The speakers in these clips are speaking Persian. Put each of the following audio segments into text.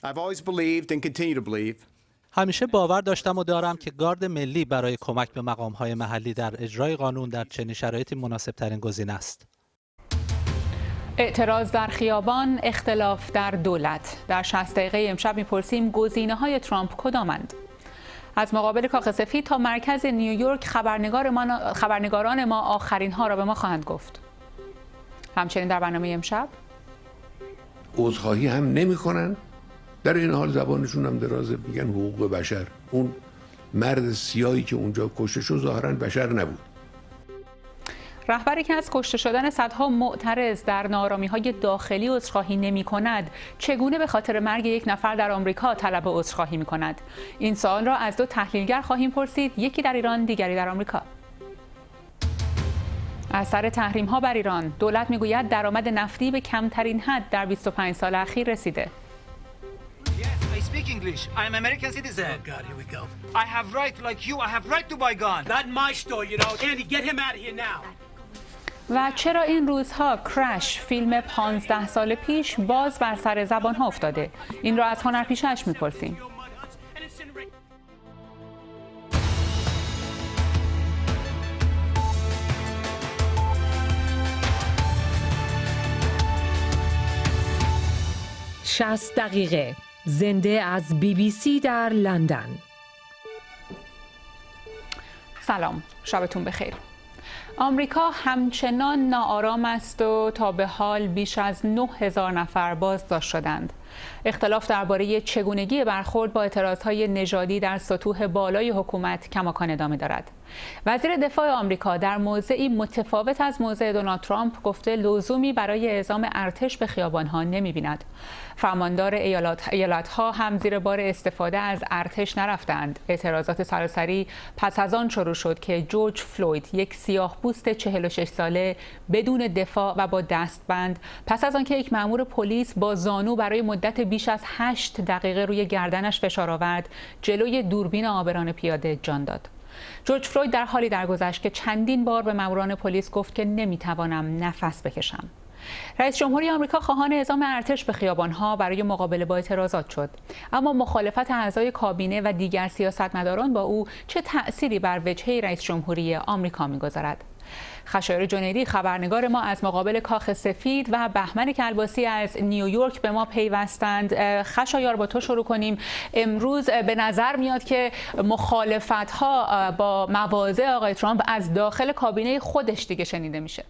I've always believed and continue to believe. همیشه باور داشتم و دارم که گارد ملی برای کمک به مقام‌های محلی در اجرای قانون در چنین شرایطی مناسب‌ترین گزینه است. اعتراض در خیابان، اختلاف در دولت. در 60 دقیقه امشب می‌پرسیم گزینه‌های ترامپ کدامند؟ از مقابل کاخ سفید تا مرکز نیویورک خبرنگاران ما آخرین ها را به ما خواهند گفت. همچنین در برنامه امشب عذرخواهی هم نمی‌کنن، در این حال زبانشون هم درازه، میگن حقوق بشر. اون مرد سیاهی که اونجا کشته شد ظاهراً بشر نبود. رهبری که از کشته شدن صدها معترض در ناآرامی‌های داخلی عذرخواهی نمی‌کند، چگونه به خاطر مرگ یک نفر در آمریکا طلب عذرخواهی می‌کند؟ این سوال را از دو تحلیلگر خواهیم پرسید، یکی در ایران، دیگری در آمریکا. اثر تحریم‌ها بر ایران. دولت می‌گوید درآمد نفتی به کمترین حد در 25 سال اخیر رسیده. I speak English. I am American citizen. Oh God, here we go. I have right like you. I have right to buy gun. Not my store, you know. Andy, get him out of here now. و چرا این روزها کرش، فیلم 15 سال پیش، باز بر سر زبان‌ها افتاده؟ این را از هنرپیشه‌اش می‌پرسیم. شصت دقیقه زنده از BBC در لندن. سلام، شبتون بخیر. آمریکا همچنان ناآرام است و تا به حال بیش از 9000 نفر بازداشت شدند. اختلاف درباره چگونگی برخورد با اعتراضهای نژادی در سطوح بالای حکومت کماکان ادامه دارد. وزیر دفاع آمریکا در موضعی متفاوت از موضع دونالد ترامپ گفته لزومی برای اعزام ارتش به خیابان‌ها نمی‌بیند. فرماندار ایالت‌ها هم زیر بار استفاده از ارتش نرفتند. اعتراضات سراسری پس از آن شروع شد که جورج فلوید، یک سیاه‌پوست 46 ساله بدون دفاع و با دستبند، پس از آنکه یک مأمور پلیس با زانو برای مدت بیش از 8 دقیقه روی گردنش فشار آورد، جلوی دوربین عابران پیاده جان داد. جورج فلوید در حالی درگذشت که چندین بار به ماموران پلیس گفت که نمیتوانم نفس بکشم. رئیس جمهوری آمریکا خواهان اعزام ارتش به خیابان‌ها برای مقابله با اعتراضات شد، اما مخالفت اعضای کابینه و دیگر سیاستمداران با او چه تأثیری بر وجهه رئیس جمهوری آمریکا می‌گذارد؟ خشایار جنیدی خبرنگار ما از مقابل کاخ سفید و بهمن کلباسی از نیویورک به ما پیوستند. خشایار، با تو شروع کنیم. امروز به نظر میاد که مخالفت‌ها با مواضع آقای ترامپ از داخل کابینه خودش دیگه شنیده میشه.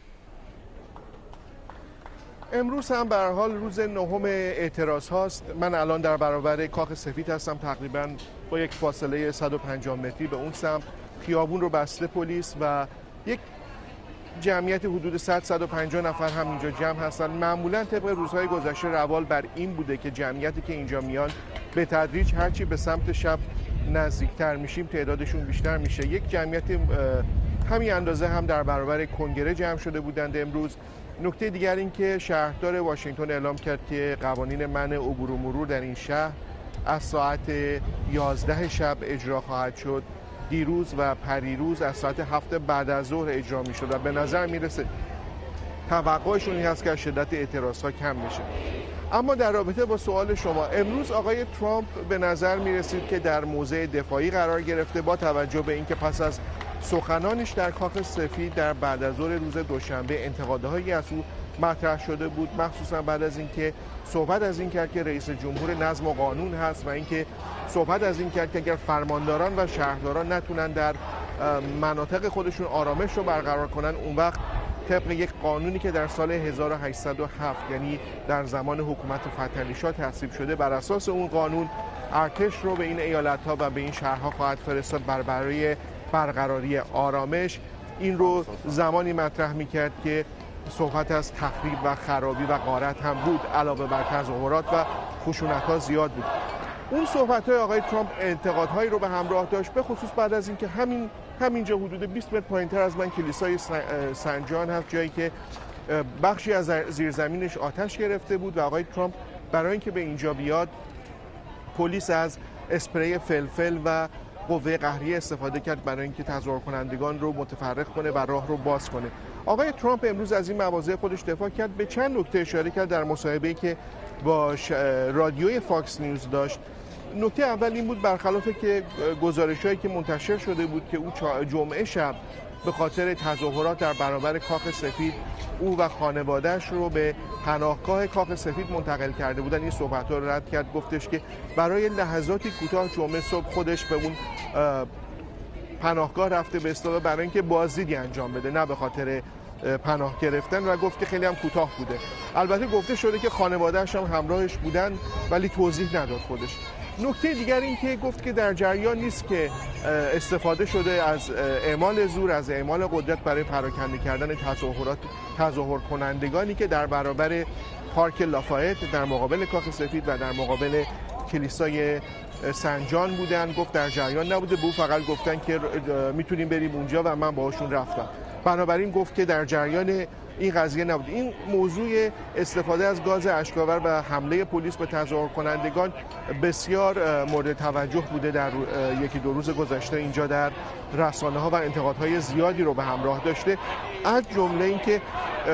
امروز هم به هر حال روز نهم اعتراض هاست. من الان در برابر کاخ سفید هستم، تقریبا با یک فاصله 150 متری به اون سمت. خیابون رو بسته پلیس و یک جمعیت حدود 100-150 نفر هم اینجا جمع هستن. معمولا طبق روزهای گذشته روال بر این بوده که جمعیتی که اینجا میان به تدریج هرچی به سمت شب نزدیکتر میشیم تعدادشون بیشتر میشه. یک جمعیت همین اندازه هم در برابر کنگره جمع شده بودند امروز. نکته دیگر این که شهردار واشنگتن اعلام کرد که قوانین منع عبور و مرور در این شهر از ساعت 11 شب اجرا خواهد شد. دیروز و پریروز از ساعت 7 بعد از ظهر اجرا می شد و به نظر می رسه توقعشون این هست که از شدت اعتراضها کم میشه. اما در رابطه با سوال شما، امروز آقای ترامپ به نظر می رسید که در موضع دفاعی قرار گرفته با توجه به اینکه پس از سخنانش در کاخ سفید در بعد از ظهر روز دوشنبه انتقادهایی از او مطرح شده بود، مخصوصا بعد از اینکه صحبت از این کرد که رئیس جمهور نظم و قانون هست و اینکه صحبت از این کرد که اگر فرمانداران و شهرداران نتونن در مناطق خودشون آرامش رو برقرار کنن، اون وقت طبق یک قانونی که در سال 1807 یعنی در زمان حکومت فتحعلی شاه تصویب شده، بر اساس اون قانون ارتش رو به این ایالت‌ها و به این شهرها خواهد فرستاد برای برقراری آرامش. این رو زمانی مطرح می‌کرد که صحبت از تخریب و خرابی و غارت هم بود، علاوه بر تظاهرات و خشونت‌ها زیاد بود. اون صحبت‌های آقای ترامپ انتقادهایی رو به همراه داشت، به خصوص بعد از اینکه همینجا حدود 20 متر پایین‌تر از من کلیسای سنت جان هست، جایی که بخشی از زیرزمینش آتش گرفته بود و آقای ترامپ برای اینکه به اینجا بیاد پلیس از اسپری فلفل و قوه قهریه استفاده کرد برای اینکه تظاهر کنندگان رو متفرق کنه و راه رو باز کنه. آقای ترامپ امروز از این مواضع خودش دفاع کرد، به چند نکته اشاره کرد در مصاحبه‌ای که با رادیوی فاکس نیوز داشت. نکته اول این بود برخلافی که گزارش‌هایی که منتشر شده بود که او جمعه شب به خاطر تظاهرات در برابر کاخ سفید او و خانواده‌اش رو به پناهگاه کاخ سفید منتقل کرده بودن، این صحبت‌ها رو رد کرد. گفتش که برای لحظاتی کوتاه جمعه صبح خودش به اون پناهگاه رفته به اصطلاح برای اینکه بازدیدی انجام بده، نه به خاطر پناه گرفتن، و گفت که خیلی هم کوتاه بوده. البته گفته شده که خانواده‌اش هم همراهش بودن ولی توضیح نداد خودش. نکته دیگر این که گفت که در جریان نیست که استفاده شده از اعمال زور، از اعمال قدرت برای پراکنده کردن تظاهر کنندگانی که در برابر پارک لافایت در مقابل کاخ سفید و در مقابل کلیسای سن جان بودن. گفت در جریان نبوده، به او فقط گفتن که میتونیم بریم اونجا و من باهاشون رفتم. بنابراین گفت که در جریان این قضیه نبود. این موضوع استفاده از گاز اشک‌آور و حمله پلیس به تظاهر کنندگان بسیار مورد توجه بوده در یکی دو روز گذشته اینجا در رسانه‌ها و انتقادهای زیادی رو به همراه داشته، از جمله اینکه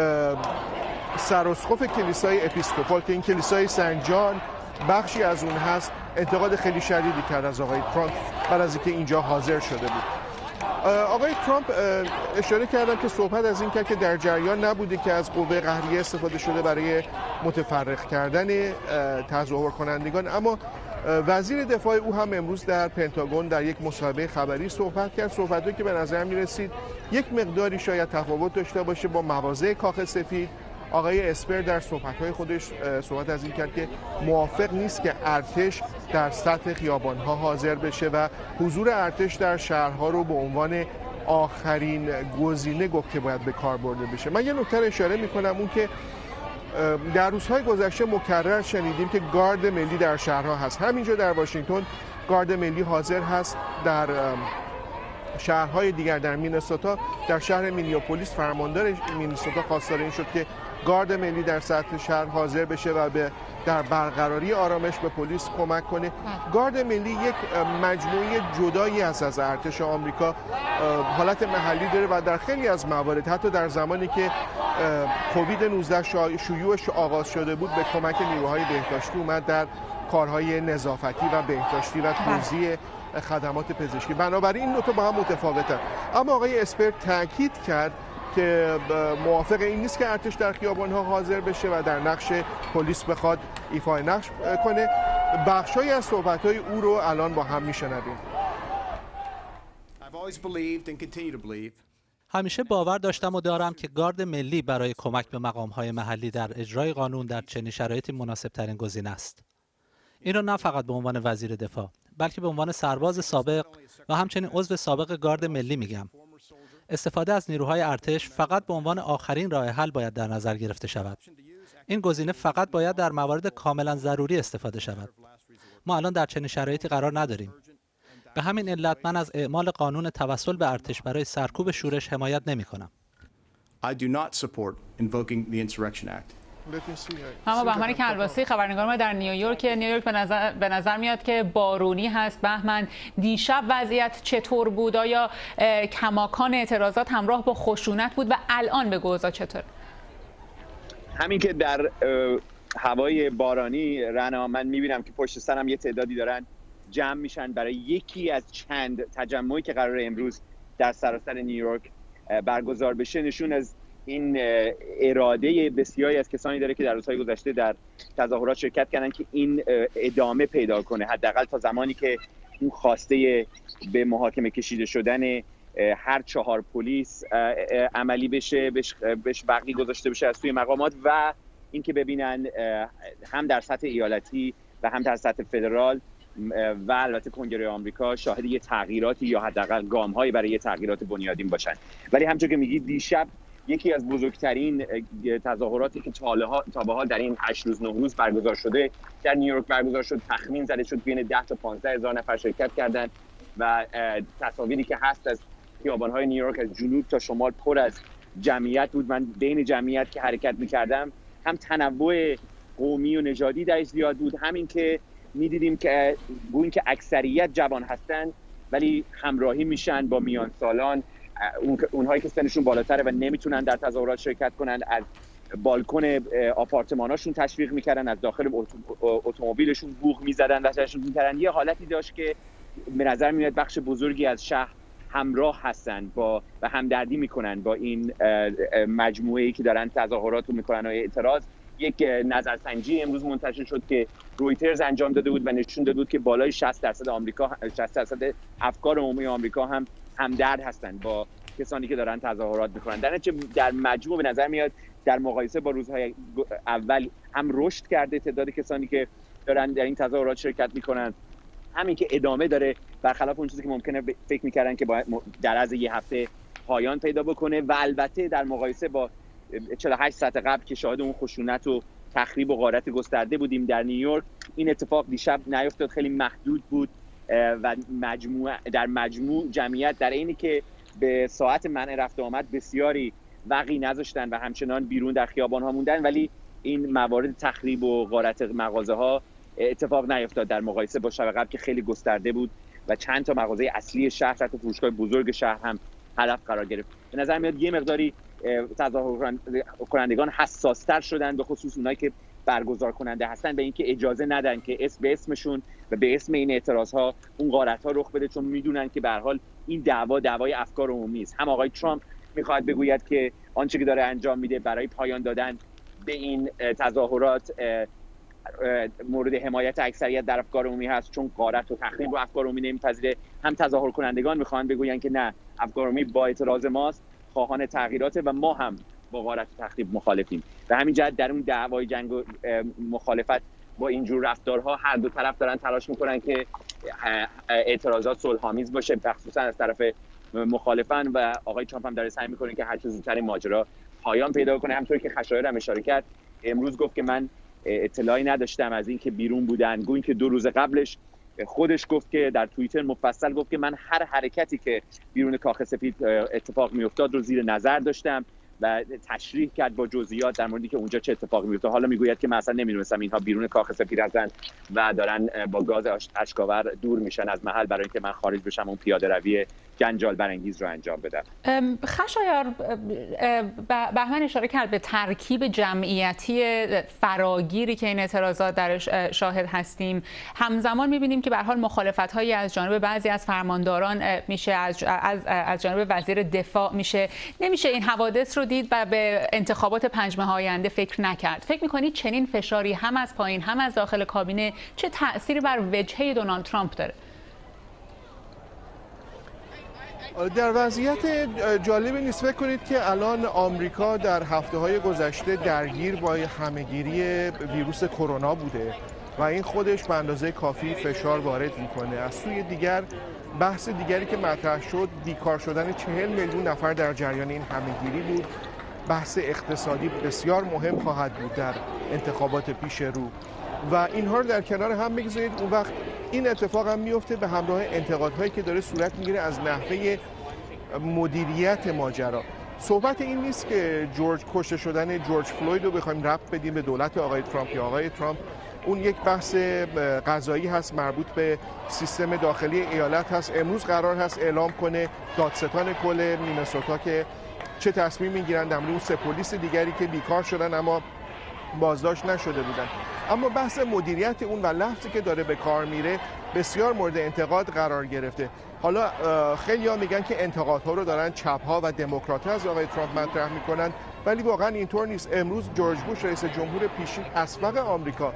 سراسقف کلیسای اپیسکوپال که این کلیسای سن جان بخشی از اون هست، انتقاد خیلی شدیدی کرد از آقای ترامپ بعد از اینکه اینجا حاضر شده بود. آقای ترامپ اشاره کردن که صحبت از این کرد که در جریان نبوده که از قوه قهریه استفاده شده برای متفرق کردن تظاهر کنندگان، اما وزیر دفاع او هم امروز در پنتاگون در یک مصاحبه خبری صحبت کرد، صحبتی که به نظر می رسید یک مقداری شاید تفاوت داشته باشه با مواضع کاخ سفید. آقای اسپر در صحبت‌های خودش صحبت از این کرد که موافق نیست که ارتش در سطح خیابان‌ها حاضر بشه و حضور ارتش در شهرها رو به عنوان آخرین گزینه گفت که باید به کار برده بشه. من یه نکته اشاره می‌کنم، اون که در روزهای گذشته مکرر شنیدیم که گارد ملی در شهرها هست. همینجا در واشنگتن گارد ملی حاضر هست. در شهرهای دیگر در مینسوتا، در شهر مینیاپولیس فرماندار مینسوتا خواستار این شد که گارد ملی در سطح شهر حاضر بشه و در برقراری آرامش به پلیس کمک کنه. گارد ملی یک مجموعه جدایی است از ارتش آمریکا، حالت محلی داره و در خیلی از موارد حتی در زمانی که کووید 19 شیوعش آغاز شده بود به کمک نیروهای بهداشتی اومد در کارهای نظافتی و بهداشتی و توزیع خدمات پزشکی. بنابراین این نکته با هم متفاوته. اما آقای اسپر تاکید کرد که موافق این نیست که ارتش در خیابان‌ها حاضر بشه و در نقش پلیس بخواد ایفای نقش کنه. بخشایی از صحبت‌های او رو الان با هم میشنویم. همیشه باور داشتم و دارم که گارد ملی برای کمک به مقام‌های محلی در اجرای قانون در چنین شرایطی مناسب‌ترین گزینه است. این را نه فقط به عنوان وزیر دفاع، بلکه به عنوان سرباز سابق و همچنین عضو سابق گارد ملی میگم. استفاده از نیروهای ارتش فقط به عنوان آخرین راه حل باید در نظر گرفته شود. این گزینه فقط باید در موارد کاملا ضروری استفاده شود. ما الان در چنین شرایطی قرار نداریم. به همین علت من از اعمال قانون توسل به ارتش برای سرکوب شورش حمایت نمی‌کنم. اما بهمن کنواسی خبرنگار ما در نیویورک به نظر میاد که بارونی هست. بهمن، دیشب وضعیت چطور بود؟ آیا کماکان اعتراضات همراه با خشونت بود و الان به اوضاع چطور؟ همین که در هوای بارانی رنا، من میبینم که پشت سرم یه تعدادی دارن جمع میشن برای یکی از چند تجمعی که قراره امروز در سراسر نیویورک برگزار بشه. نشون از این اراده بسیاری از کسانی داره که در روزهای گذشته در تظاهرات شرکت کردن که این ادامه پیدا کنه، حداقل تا زمانی که اون خواسته به محاکمه کشیده شدن هر 4 پلیس عملی بشه، بهش وقتی گذاشته بشه از سوی مقامات و اینکه ببینن هم در سطح ایالتی و هم در سطح فدرال و البته کنگره آمریکا شاهد یه تغییراتی یا حداقل گام‌هایی برای یه تغییرات بنیادین باشن. ولی همونطور که میگی دیشب یکی از بزرگترین تظاهراتی که تا به حال در این 8 روز 9 روز برگزار شده در نیویورک برگزار شد. تخمین زده شد بین 10 تا 15 هزار نفر شرکت کردند و تصاویری که هست از خیابان‌های نیویورک از جنوب تا شمال پر از جمعیت بود. من بین جمعیت که حرکت می‌کردم هم تنوع قومی و نژادی درش زیاد بود، همین که می‌دیدیم که گویی که اکثریت جوان هستن ولی همراهی میشن با میان سالان اونهایی که سنشون بالاتره و نمیتونن در تظاهرات شرکت کنن از بالکن آپارتماناشون تشویق میکردن، از داخل اتومبیلشون بوق میزدن و تشویق میکردن. یه حالتی داشت که به نظر میاد بخش بزرگی از شهر همراه هستن و همدردی میکنن با این مجموعه‌ای که دارن تظاهرات رو میکنن و اعتراض. یک نظرسنجی امروز منتشر شد که رویترز انجام داده بود و نشون داده بود که بالای 60% افکار عمومی آمریکا هم همدرد هستن با کسانی که دارن تظاهرات میکنن. در مجموع به نظر میاد در مقایسه با روزهای اول هم رشد کرده تعداد کسانی که دارن در این تظاهرات شرکت میکنن، همین که ادامه داره برخلاف اون چیزی که ممکنه فکر میکردن که باید در عرض یه هفته پایان پیدا بکنه. و البته در مقایسه با 48 ساعت قبل که شاهد اون خشونت و تخریب و غارت گسترده بودیم در نیویورک، این اتفاق دیشب نیفتاد، خیلی محدود بود و در مجموع جمعیت در اینی که به ساعت منع رفت و آمد بسیاری وقی نذاشتن و همچنان بیرون در خیابان ها موندن، ولی این موارد تخریب و غارت مغازه ها اتفاق نیفتاد در مقایسه با شب قبل که خیلی گسترده بود و چند تا مغازه اصلی شهر حتی فروشگاه بزرگ شهر هم هدف قرار گرفت. به نظر میاد یه مقداری تظاهر کنندگان حساس‌تر شدن، به خصوص اونایی که برگزار کننده هستن، به اینکه اجازه ندن که به اسمشون و به اسم این اعتراض‌ها اون غارت‌ها رخ بده، چون میدونن که به هر حال این دعوای افکار عمومی است. هم آقای ترامپ میخواد بگوید که آنچه که داره انجام میده برای پایان دادن به این تظاهرات مورد حمایت اکثریت در افکار عمومی هست، چون غارت و تخریب و افکار عمومی نمیپذیره. هم تظاهر کنندگان میخوان بگویند که نه، افکار عمومی با اعتراض ماست، خواهان تغییراته و ما هم با غارت و تخریب مخالفیم. و همین جهت در اون دعوای جنگ و مخالفت با اینجور رفتارها هر دو طرف دارن تلاش میکنن که اعتراضات صلح‌آمیز باشه، مخصوصا از طرف مخالفان. و آقای ترامپ هم داره سعی میکنه که هر چه زودتر این ماجرا پایان پیدا کنه. همونطوری که خشایار هم اشاره کرد، امروز گفت که من اطلاعی نداشتم از این که بیرون بودن، گویا که 2 روز قبلش خودش گفت که در توییتر مفصل گفت که من هر حرکتی که بیرون کاخ سفید اتفاق میافتاد رو زیر نظر داشتم و تشریح کرد با جزئیات در موردی که اونجا چه اتفاقی میفته. حالا میگوید که من اصلا نمیدونستم اینها بیرون کاخ سفید هستن و دارن با گاز اشک‌آور دور میشن از محل برای اینکه من خارج بشم اون پیاده روی جنجال برانگیز رو انجام بدم. خشایار، بهمن اشاره کرد به ترکیب جمعیتی فراگیری که این اعتراضات درش شاهد هستیم. همزمان میبینیم که به هر حال مخالفت‌هایی از جانب بعضی از فرمانداران میشه، از جانب وزیر دفاع میشه. نمیشه این حوادث رو دید و به انتخابات 5 ماه آینده فکر نکرد. فکر می‌کنید چنین فشاری هم از پایین هم از داخل کابینه چه تأثیری بر وجهه دونالد ترامپ داره؟ در وضعیت جالبی نیست. فکر کنید که الان آمریکا در هفته‌های گذشته درگیر با همه‌گیری ویروس کرونا بوده و این خودش به اندازه کافی فشار وارد میکنه. از سوی دیگر بحث دیگری که مطرح شد بیکار شدن 40 میلیون نفر در جریان این همه‌گیری بود. بحث اقتصادی بسیار مهم خواهد بود در انتخابات پیش رو و اینها رو در کنار هم بگذارید. اون وقت این اتفاق هم میفته به همراه انتقادهایی که داره صورت میگیره از نحوه مدیریت ماجرا. صحبت این نیست که کشته شدن جورج فلوید رو بخوایم ربط بدیم به دولت آقای ترامپ یا آقای ترامپ. اون یک بحث قضایی هست مربوط به سیستم داخلی ایالت هست. امروز قرار هست اعلام کنه دادستان کل مینسوتا که چه تصمیم میگیرن در مورد اون 3 پلیس دیگری که بیکار شدن اما بازداشت نشده بودن. اما بحث مدیریت اون و لفظی که داره به کار میره بسیار مورد انتقاد قرار گرفته. حالا خیلی‌ها میگن که انتقادها رو دارن چپ‌ها و دموکرات‌ها از آقای ترامپ مطرح میکنن، ولی واقعا اینطور نیست. امروز جورج بوش رئیس جمهور پیشین اسبق آمریکا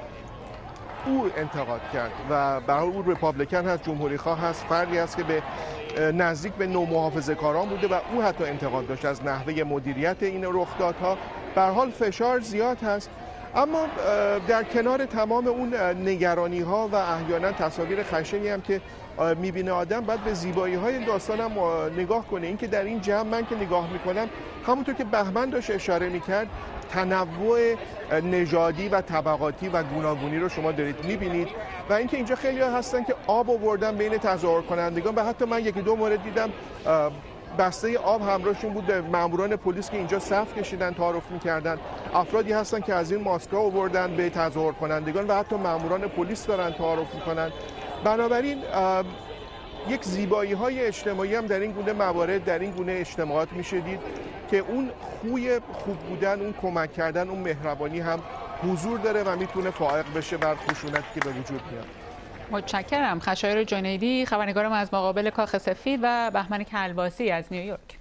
او انتقاد کرد و به هر حال او ریپابلیکن هست، جمهوری خواه هست، فردی است که به نزدیک به نومحافظه‌کاران بوده و او حتی انتقاد داشت از نحوه مدیریت این رخدادها. به هر حال فشار زیاد هست، اما در کنار تمام اون نگرانی ها و احیانا تصاویر خشنی هم که میبینه آدم، باید به زیبایی های داستان هم نگاه کنه. این که در این جمع من که نگاه میکنم، همونطور که بهمن داشت اشاره میکرد، تنوع نژادی و طبقاتی و گوناگونی رو شما دارید میبینید و اینکه اینجا خیلی ها هستن که آب آوردن بین تظاهر کنندگان و حتی من 1-2 مورد دیدم بسته آب همراهشون بود. ماموران پلیس که اینجا صف کشیدن تعارف میکردن. افرادی هستن که از این ماسک‌ها آوردن به تظاهر کنندگان و حتی ماموران پلیس دارن تعارف میکنن. بنابراین یک زیبایی‌های اجتماعی هم در این گونه موارد، در این گونه اجتماعات میشه دید که اون خوی خوب بودن، اون کمک کردن، اون مهربانی هم حضور داره و میتونه فائق بشه بر خشونتی که به وجود میاد. متشکرم. خشایار جنیدی، خبرنگارم از مقابل کاخ سفید، و بهمن کلباسی از نیویورک.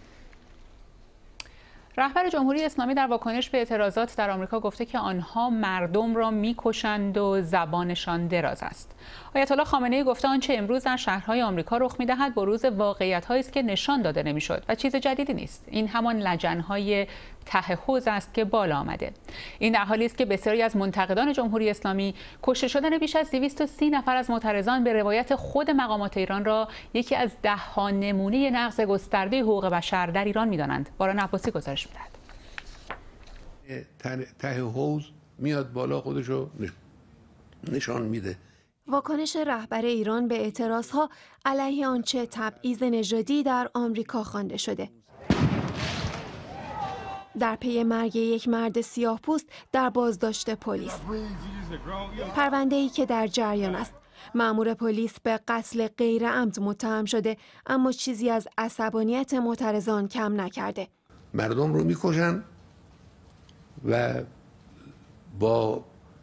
رهبر جمهوری اسلامی در واکنش به اعتراضات در آمریکا گفته که آنها مردم را میکشند و زبانشان دراز است. آیت الله خامنه‌ای گفته آنچه امروز در شهرهای آمریکا رخ می‌دهد بروز واقعیت‌هایی است که نشان داده نمی‌شد و چیز جدیدی نیست. این همان لجن‌های ته حوض است که بالا آمده. این در حالی است که بسیاری از منتقدان جمهوری اسلامی کشته شدن بیش از 230 نفر از معترضان به روایت خود مقامات ایران را یکی از ده‌ها نمونه نقض گسترده حقوق بشر در ایران می‌دانند. باران عباسی گزارش می‌دهد. ته حوض میاد بالا، خودشو نشان میده. واکنش رهبر ایران به اعتراضها علیه آنچه تبعیض نژادی در آمریکا خوانده شده. در پی مرگ یک مرد سیاه‌پوست در بازداشت پلیس. پرونده‌ای که در جریان است. مأمور پلیس به قتل غیر عمد متهم شده، اما چیزی از عصبانیت معترضان کم نکرده. مردم رو میکشن و با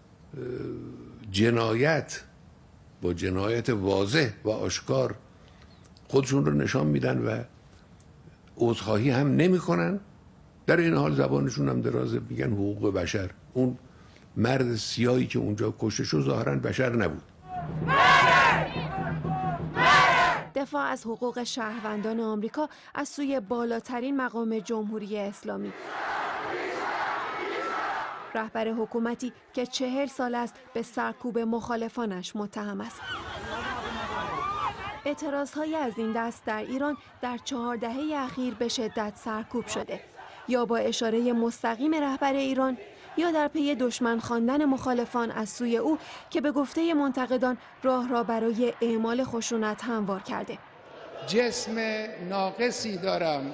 جنایت واضح و آشکار خودشون رو نشان میدن و عذرخواهی هم نمیکنن. در این حال زبانشون هم درازه، میگن حقوق بشر. اون مرد سیاهی که اونجا کشته شد ظاهرا بشر نبود. دفاع از حقوق شهروندان آمریکا از سوی بالاترین مقام جمهوری اسلامی. رهبر حکومتی که 40 سال است به سرکوب مخالفانش متهم است. اعتراضهای از این دست در ایران در 4 دهه اخیر به شدت سرکوب شده، یا با اشاره مستقیم رهبر ایران یا در پی دشمن خواندن مخالفان از سوی او که به گفته منتقدان راه را برای اعمال خشونت هموار کرده. جسم ناقصی دارم.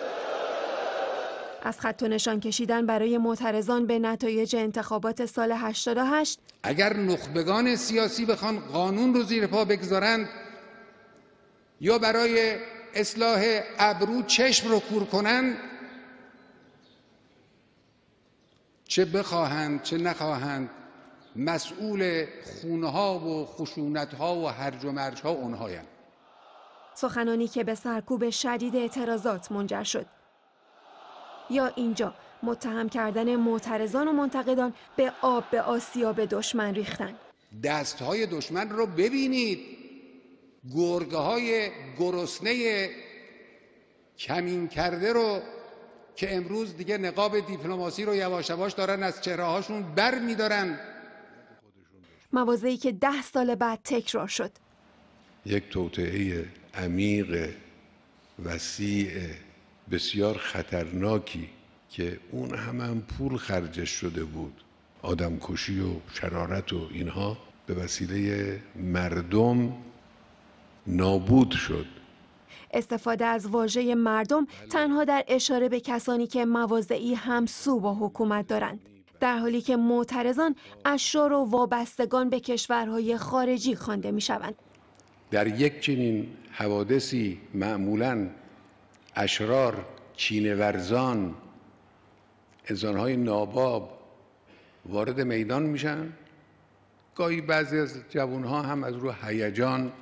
از خط و نشان کشیدن برای معترضان به نتایج انتخابات سال 88. اگر نخبگان سیاسی بخوان قانون رو زیر پا بگذارند یا برای اصلاح ابرو چشم رو کور کنند، چه بخواهند چه نخواهند، مسئول خونه‌ها و خشونت‌ها و هرج و مرج‌ها اونهایند. سخنانی که به سرکوب شدید اعتراضات منجر شد. یا اینجا متهم کردن معترضان و منتقدان به آب به آسیاب دشمن ریختن. دستهای دشمن رو ببینید، گرگه‌های گرسنه کمین کرده رو که امروز دیگه نقاب دیپلماسی رو یواش یواش دارن از چهره‌هاشون بر می‌دارن. مواضعی که 10 سال بعد تکرار شد. یک توطئه عمیق، وسیع، بسیار خطرناکی که اون هم پول خرجش شده بود، آدمکشی و شرارت و اینها، به وسیله مردم نابود شد. استفاده از واژه مردم تنها در اشاره به کسانی که مواضعی همسو با حکومت دارند، در حالی که معترضان اشرار و وابستگان به کشورهای خارجی خوانده می‌شوند. در یک چنین حوادثی معمولاً اشرار، کینه‌ورزان، انسان‌های ناباب وارد میدان میشن. گاهی بعضی از جوان‌ها هم از رو هیجان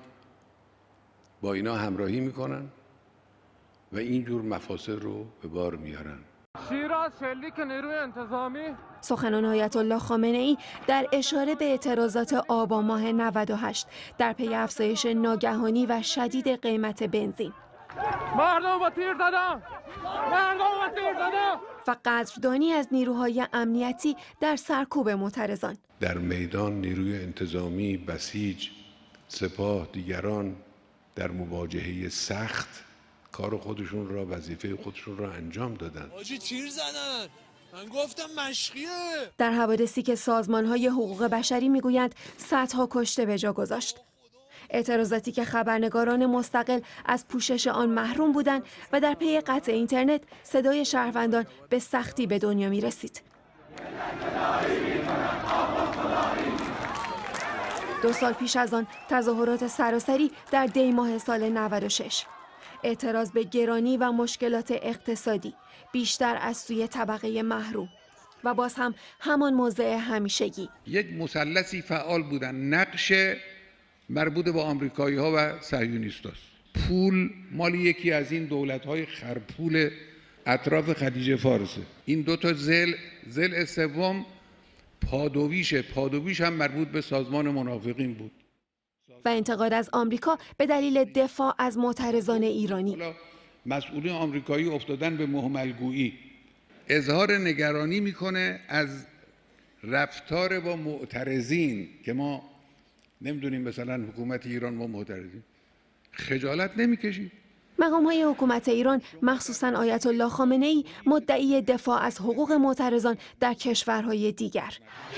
با اینا همراهی میکنن و اینجور مفاسد رو به بار میارن. شیراز شلیک نیروی انتظامی. سخنان آیت الله خامنه‌ای در اشاره به اعتراضات آبان ماه 98 در پی افزایش ناگهانی و شدید قیمت بنزین. مردم با تیر زدن! مردم با تیر زدن! و قدردانی از نیروهای امنیتی در سرکوب معترضان. در میدان نیروی انتظامی، بسیج، سپاه، دیگران در مواجهه سخت کار خودشون را، وظیفه خودشون را انجام دادن. آجی تیر زدن! من گفتم مشقیه. در حوادثی که سازمان‌های حقوق بشری میگویند صدها کشته به جا گذاشت. اعتراضاتی که خبرنگاران مستقل از پوشش آن محروم بودند و در پی قطع اینترنت صدای شهروندان به سختی به دنیا می رسید. 2 سال پیش از آن تظاهرات سراسری در دی ماه سال 96. اعتراض به گرانی و مشکلات اقتصادی بیشتر از سوی طبقه محروم و باز هم همان موضع همیشگی. یک مثلثی فعال بودن، نقش مربوط به آمریکایی‌ها و صهیونیستاست. پول مال یکی از این دولت‌های خرپول اطراف خلیج فارسه. این 2 تا ضلع سوم پادویش هم مربوط به سازمان منافقین بود. و انتقاد از آمریکا به دلیل دفاع از معترضان ایرانی. مسئولین آمریکایی افتادن به مهملگویی. اظهار نگرانی میکنه از رفتار با معترضین که ما نمیدونیم مثلا حکومت ایران با معترضین خجالت نمیکشید. مقام‌های حکومت ایران مخصوصاً آیت الله خامنه‌ای مدعی دفاع از حقوق معترضان در کشورهای دیگر.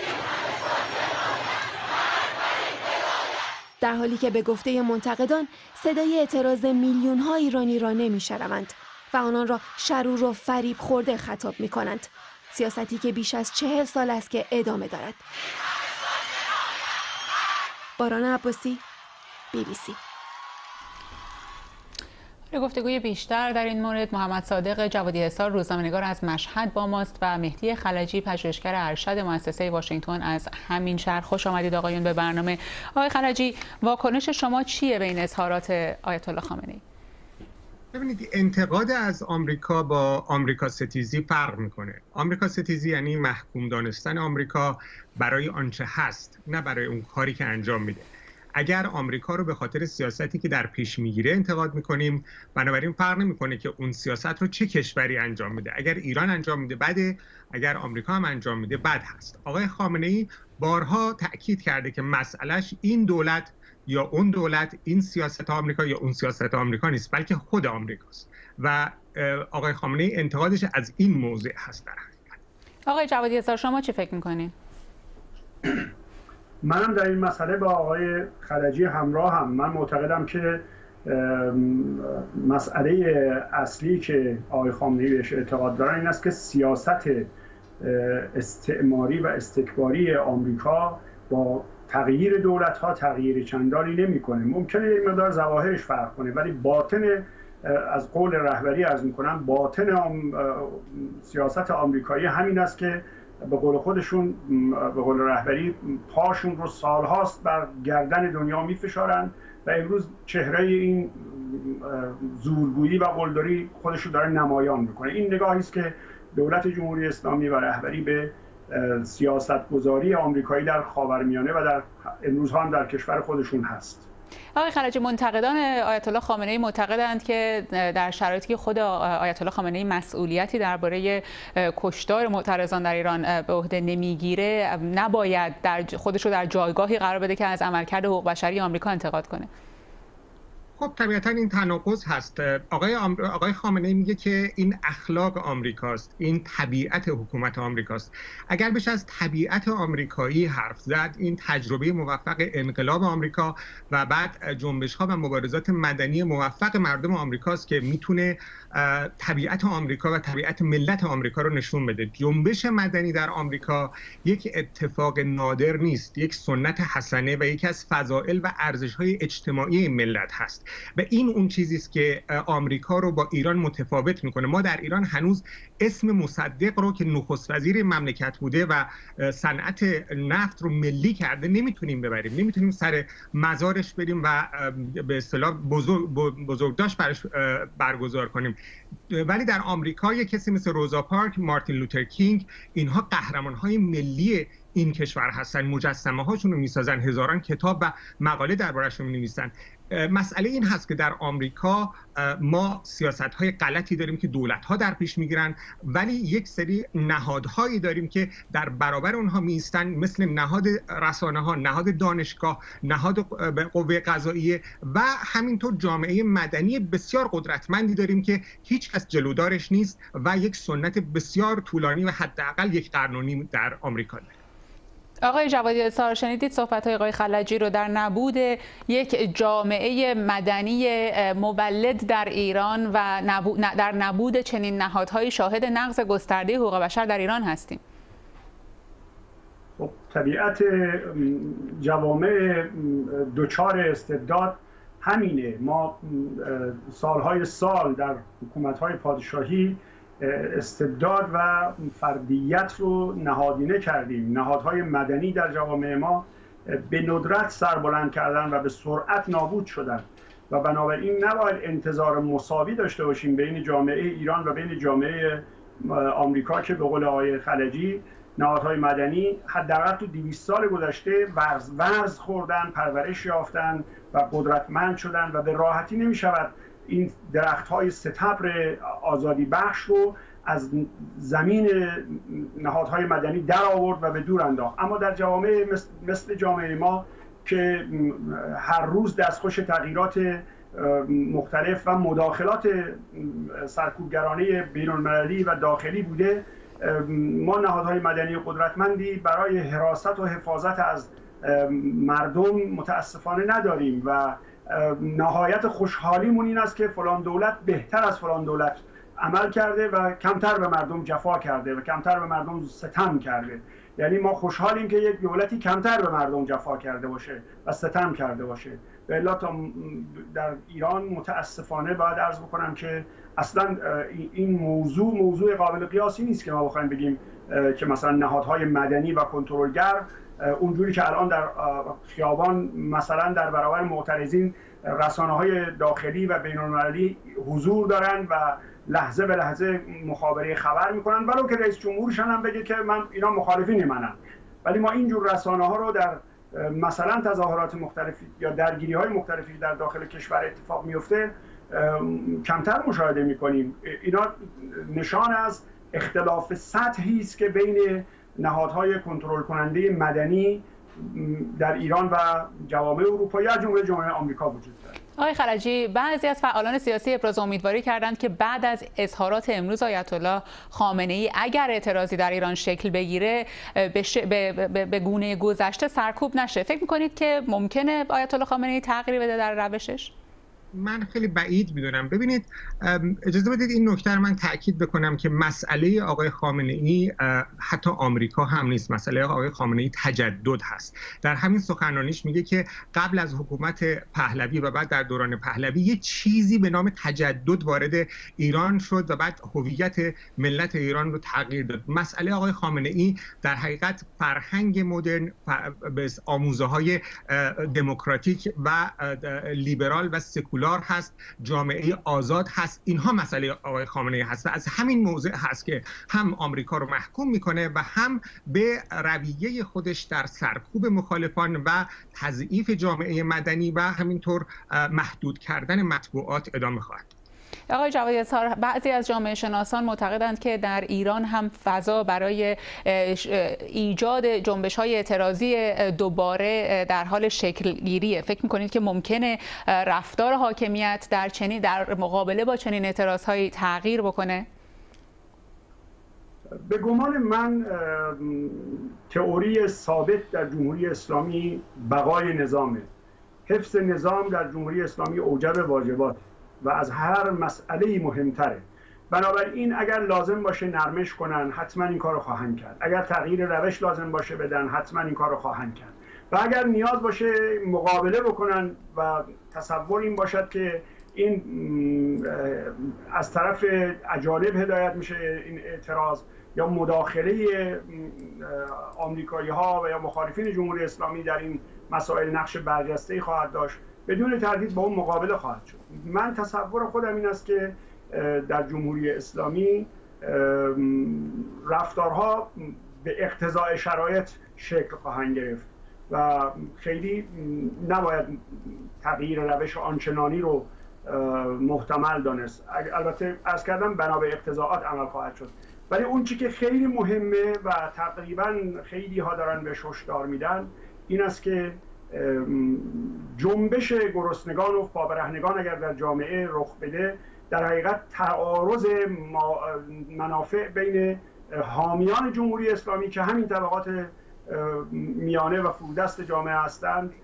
در حالی که به گفته منتقدان صدای اعتراض میلیون‌ها ایرانی را نمی‌شنوند و آنان را شرور و فریب خورده خطاب می‌کنند. سیاستی که بیش از 40 سال است که ادامه دارد. باران عباسی، BBC. گفتگوی بیشتر در این مورد محمد صادق جوادی حصار روزنامه‌نگار از مشهد با ماست و مهدی خلجی پژوهشگر ارشد مؤسسه واشنگتن از همین شهر. خوش آمدید آقایون به برنامه. آقای خلجی، واکنش شما چیه به این اظهارات آیت الله خامنه‌ای؟ ببینید، انتقاد از آمریکا با آمریکا ستیزی فرق میکنه. آمریکا ستیزی یعنی محکوم دانستن آمریکا برای آنچه هست، نه برای اون کاری که انجام میده. اگر آمریکا رو به خاطر سیاستی که در پیش میگیره انتقاد میکنیم، بنابراین فرق نمیکنه که اون سیاست رو چه کشوری انجام میده. اگر ایران انجام میده بده، اگر آمریکا هم انجام میده بد هست. آقای خامنه‌ای بارها تأکید کرده که مسئلهش این دولت یا اون دولت، این سیاست آمریکا یا اون سیاست آمریکا نیست، بلکه خود آمریکاست و آقای خامنه‌ای انتقادش از این موضوع هست. در حقیقت آقای جوادی حصار، شما چی فکر میکنین؟ منم در این مسئله با آقای خلجی همراه هم. من معتقدم که مسئله اصلی که آقای خامنه‌ای بهش اعتقاد دارن این است که سیاست استعماری و استکباری آمریکا با تغییر دولت‌ها تغییر چندانی نمی‌کنه. ممکنه یک مقدار ظواهرش فرق کنه، ولی باطن، از قول رهبری عرض می‌کنم، باطن سیاست آمریکایی همین است که به قول خودشون، به قول رهبری، پاشون رو سالهاست بر گردن دنیا میفشارن و امروز چهره این زورگویی و قلدری خودش رو داره نمایان میکنه. این نگاهی است که دولت جمهوری اسلامی و رهبری به سیاستگذاری آمریکایی در خاورمیانه و در امروزها هم در کشور خودشون هست. آقای خلجی، منتقدان آیت الله خامنه‌ای معتقدند که در شرایطی که خود آیت الله خامنه‌ای مسئولیتی درباره کشتار معترضان در ایران به عهده نمیگیره، نباید خودش رو در جایگاهی قرار بده که از عملکرد حقوق بشری آمریکا انتقاد کنه. خب طبیعتا این تناقض هست. آقای خامنه‌ای میگه که این اخلاق آمریکاست، این طبیعت حکومت آمریکاست. اگر بشه از طبیعت آمریکایی حرف زد، این تجربه موفق انقلاب آمریکا و بعد جنبش‌ها و مبارزات مدنی موفق مردم آمریکاست که میتونه طبیعت آمریکا و طبیعت ملت آمریکا رو نشون بده. جنبش مدنی در آمریکا یک اتفاق نادر نیست، یک سنت حسنه و یکی از فضائل و ارزش‌های اجتماعی ملت هست و این اون چیزی است که آمریکا رو با ایران متفاوت میکنه. ما در ایران هنوز اسم مصدق رو که نخست وزیر مملکت بوده و صنعت نفت رو ملی کرده نمیتونیم ببریم، نمیتونیم سر مزارش بریم و به اصطلاح بزرگداشت براش برگزار کنیم. ولی در آمریکا یک کسی مثل روزا پارک، مارتین لوتر کینگ، اینها قهرمان‌های ملی این کشور هستن. مجسمه هاشون رو میسازن، هزاران کتاب و مقاله درباره‌شون می‌نویسن. مسئله این هست که در آمریکا ما سیاست‌های غلطی داریم که دولت‌ها در پیش می‌گیرن، ولی یک سری نهادهایی داریم که در برابر اونها می‌ایستن، مثل نهاد رسانه‌ها، نهاد دانشگاه، نهاد قوه قضاییه و همینطور جامعه مدنی بسیار قدرتمندی داریم که هیچ کس جلودارش نیست و یک سنت بسیار طولانی و حداقل یک قرن و نیم در آمریکا داره. آقای جوادی حصار، شنیدید صحبت‌های آقای خلجی رو در نبود یک جامعه مدنی مولد در ایران و در نبود چنین نهادهایی شاهد نقض گسترده حقوق بشر در ایران هستیم. خب طبیعت جوامع دچار استبداد همینه. ما سالهای سال در حکومت‌های پادشاهی استبداد و فردیت رو نهادینه کردیم. نهادهای مدنی در جوامع ما به ندرت سربلند کردن و به سرعت نابود شدن و بنابراین نباید انتظار مساوی داشته باشیم بین جامعه ایران و بین جامعه آمریکا که به قول آقای خلجی نهادهای مدنی حداقل تو 200 سال گذشته ورز خوردن، پرورش یافتن و قدرتمند شدن و به راحتی نمی شود این درخت‌های ستبر آزادی بخش رو از زمین نهادهای مدنی در آورد و به دور انداخت. اما در جوامع مثل جامعه ما که هر روز دستخوش تغییرات مختلف و مداخلات سرکوبگرانه بین‌المللی و داخلی بوده، ما نهادهای مدنی قدرتمندی برای حراست و حفاظت از مردم متاسفانه نداریم و نهایت خوشحالیمون این است که فلان دولت بهتر از فلان دولت عمل کرده و کمتر به مردم جفا کرده و کمتر به مردم ستم کرده. یعنی ما خوشحالیم که یک دولتی کمتر به مردم جفا کرده باشه و ستم کرده باشه. به الا در ایران متاسفانه باید عرض بکنم که اصلا این موضوع قابل قیاسی نیست که ما بخوایم بگیم که مثلا نهادهای مدنی و کنترلگر اونجوری که الان در خیابان مثلا در برابر معترضین رسانه‌های داخلی و بین‌المللی حضور دارن و لحظه به لحظه مخابره خبر میکنن، ولو که رئیس جمهورشان هم بگه که من اینا مخالفین منن. ولی ما اینجور رسانه‌ها رو در مثلا تظاهرات مختلفی یا درگیری‌های مختلفی در داخل کشور اتفاق میفته کمتر مشاهده میکنیم. اینا نشان از اختلاف سطحی است که بین نهادهای کنترل کننده مدنی در ایران و جوامع اروپایی از جمله جامعه آمریکا وجود دارد. آقای خلجی، بعضی از فعالان سیاسی ابراز امیدواری کردند که بعد از اظهارات امروز آیت الله خامنه‌ای اگر اعتراضی در ایران شکل بگیره به گونه گذشته سرکوب نشه. فکر می‌کنید که ممکنه آیت الله خامنه‌ای تغییری بده در روشش؟ من خیلی بعید میدونم. ببینید، اجازه بدید این نکته رو من تاکید بکنم که مسئله آقای خامنه‌ای حتی آمریکا هم نیست. مسئله آقای خامنه‌ای تجدد هست. در همین سخنرانیش میگه که قبل از حکومت پهلوی و بعد در دوران پهلوی یه چیزی به نام تجدد وارد ایران شد و بعد هویت ملت ایران رو تغییر داد. مسئله آقای خامنه‌ای در حقیقت فرهنگ مدرن، آموزه‌های دموکراتیک و لیبرال و سکولار هست، جامعه آزاد هست. اینها مسئله آقای خامنه‌ای هست و از همین موضع هست که هم آمریکا رو محکوم میکنه و هم به رویه خودش در سرکوب مخالفان و تضعیف جامعه مدنی و همینطور محدود کردن مطبوعات ادامه خواهد. آقای جوادی اظهار، بعضی از جامعه شناسان معتقدند که در ایران هم فضا برای ایجاد جنبش‌های اعتراضی دوباره در حال شکل گیریه. فکر می‌کنید که ممکنه رفتار حاکمیت در مقابله با چنین اعتراض‌هایی تغییر بکنه؟ به گمان من تئوری ثابت در جمهوری اسلامی بقای نظامه. حفظ نظام در جمهوری اسلامی اوجب واجبات و از هر مسئله‌ای مهمتره. بنابراین اگر لازم باشه نرمش کنن حتما این کارو خواهند کرد. اگر تغییر روش لازم باشه بدن حتما این کارو خواهند کرد. و اگر نیاز باشه مقابله بکنن و تصور این باشد که این از طرف اجانب هدایت میشه این اعتراض یا مداخله آمریکایی‌ها و یا مخالفین جمهوری اسلامی در این مسائل نقش برجسته‌ای خواهد داشت، بدون تردید با اون مقابله خواهد شد. من تصور خودم این است که در جمهوری اسلامی رفتارها به اقتضاء شرایط شکل خواهند گرفت و خیلی نباید تغییر روش آنچنانی رو محتمل دانست. البته عرض کردم بنا به اقتضاعات عمل خواهد شد، ولی اون چی که خیلی مهمه و تقریبا خیلی ها دارن بهش هشدار میدن این است که جنبش گرسنگان و پابرهنگان اگر در جامعه رخ بده در حقیقت تعارض منافع بین حامیان جمهوری اسلامی که همین طبقات میانه و فرودست جامعه هستند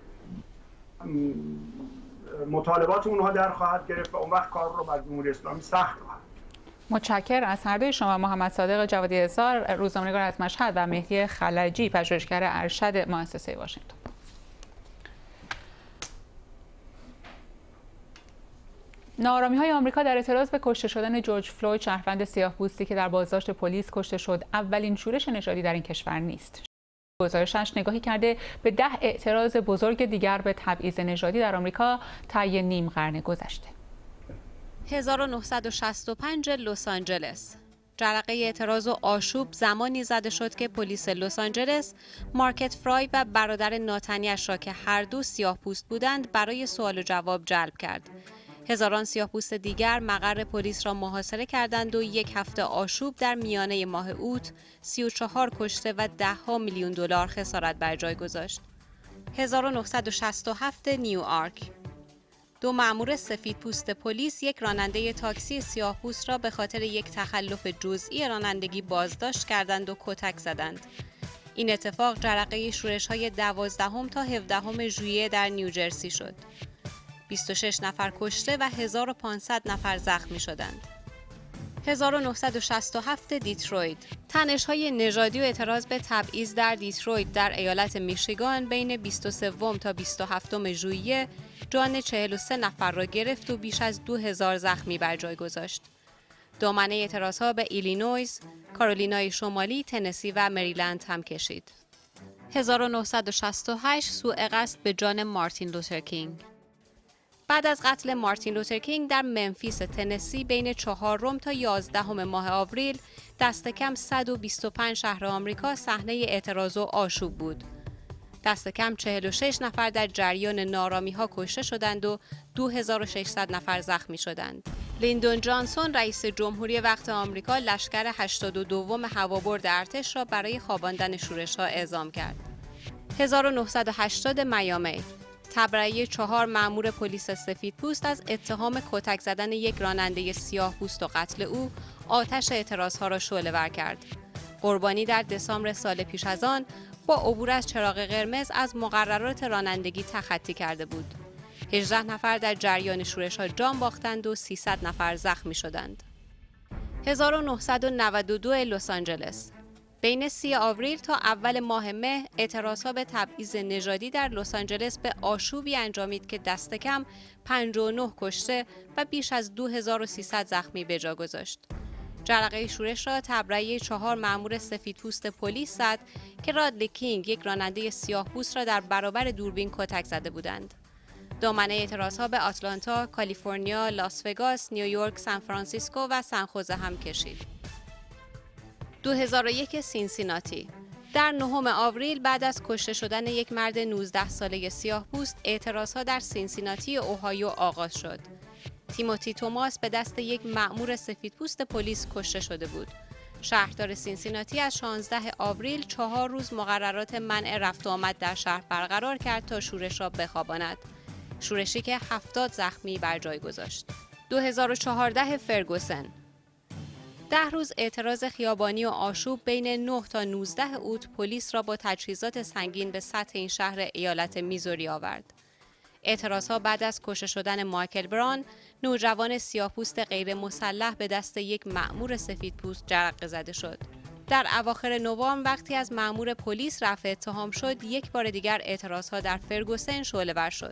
مطالبات اونها در خواهد گرفت و اون وقت کار رو بر جمهوری اسلامی سخت خواهد. متشکرم از هر دوی شما. محمد صادق جوادی اظهار، روزنامه‌نگار از مشهد، و مهدی خلجی، پژوهشگر ارشد مؤسسه واشنگتن. ناآرامی‌های آمریکا در اعتراض به کشته شدن جورج فلوید، شهروند سیاه‌پوستی که در بازداشت پلیس کشته شد، اولین شورش نژادی در این کشور نیست. گزارشش نگاهی کرده به 10 اعتراض بزرگ دیگر به تبعیض نژادی در آمریکا طی نیم قرن گذشته. 1965 لس آنجلس. جرقه اعتراض و آشوب زمانی زده شد که پلیس لس آنجلس مارکت فرای و برادر ناتنیش را که هر دو سیاه‌پوست بودند برای سوال و جواب جلب کرد. هزاران سیاه‌پوست دیگر مقر پلیس را محاصره کردند و یک هفته آشوب در میانه ماه اوت 34 کشته و $10 میلیون خسارت بر جای گذاشت. 1967 نیویورک. 2 مأمور سفیدپوست پلیس یک راننده تاکسی سیاه‌پوست را به خاطر یک تخلف جزئی رانندگی بازداشت کردند و کتک زدند. این اتفاق جرقه شورش‌های 12 تا 17 ژوئیه در نیوجرسی شد. 26 نفر کشته و 1500 نفر زخمی شدند. 1967 دیترویت. تنش‌های نژادی و اعتراض به تبعیض در دیترویت در ایالت میشیگان بین 23 تا 27 ژوئیه جان 43 نفر را گرفت و بیش از 2000 زخمی بر جای گذاشت. دامنه اعتراضها به ایلینویز، کارولینای شمالی، تنسی و مریلند هم کشید. 1968 سوء قصد به جان مارتین لوتر کینگ. بعد از قتل مارتین لوتر کینگ در منفیس تنسی بین 4 تا 11 ماه آوریل، دست کم 125 شهر آمریکا صحنه اعتراض و آشوب بود. دست کم 46 نفر در جریان ناآرامی‌ها کشته شدند و 2600 نفر زخمی شدند. لیندون جانسون رئیس جمهوری وقت آمریکا لشکر 82 هوابرد ارتش را برای خواباندن شورش‌ها اعزام کرد. 1980 میامی. تبرئه 4 مأمور پلیس سفیدپوست از اتهام کتک زدن یک راننده سیاه‌پوست و قتل او آتش اعتراضها را شعله‌ور کرد. قربانی در دسامبر سال پیش از آن با عبور از چراغ قرمز از مقررات رانندگی تخطی کرده بود. 18 نفر در جریان شورش‌ها جان باختند و 300 نفر زخمی شدند. 1992 لس آنجلس. بین 30 آوریل تا اول ماه مه اعتراضها به تبعیض نژادی در لس آنجلس به آشوبی انجامید که دست کم 59 کشته و بیش از 2300 زخمی به جا گذاشت. جرقه شورش را تبرئه 4 مأمور سفیدپوست پلیس زد که رادلی کینگ یک راننده سیاه‌پوست را در برابر دوربین کتک زده بودند. دامنه اعتراضها به آتلانتا، کالیفرنیا، لاس وگاس، نیویورک، سان فرانسیسکو و سن خوزه هم کشید. 2001 سینسیناتی. در 9 آوریل بعد از کشته شدن یک مرد 19 ساله سیاه‌پوست، اعتراضها در سینسیناتی اوهایو آغاز شد. تیموتی توماس به دست یک مأمور سفیدپوست پلیس کشته شده بود. شهردار سینسیناتی از 16 آوریل 4 روز مقررات منع رفت و آمد در شهر برقرار کرد تا شورش را بخواباند. شورشی که 70 زخمی بر جای گذاشت. 2014 فرگوسن. 10 روز اعتراض خیابانی و آشوب بین 9 تا 19 اوت پلیس را با تجهیزات سنگین به سطح این شهر ایالت میزوری آورد. اعتراضها بعد از کشته شدن مایکل بران، نوجوان سیاه‌پوست غیر مسلح به دست یک مأمور سفیدپوست جرقه زده شد. در اواخر نوامبر وقتی از مأمور پلیس رفع اتهام شد، یک بار دیگر اعتراضها در فرگوسن شعله‌ور شد.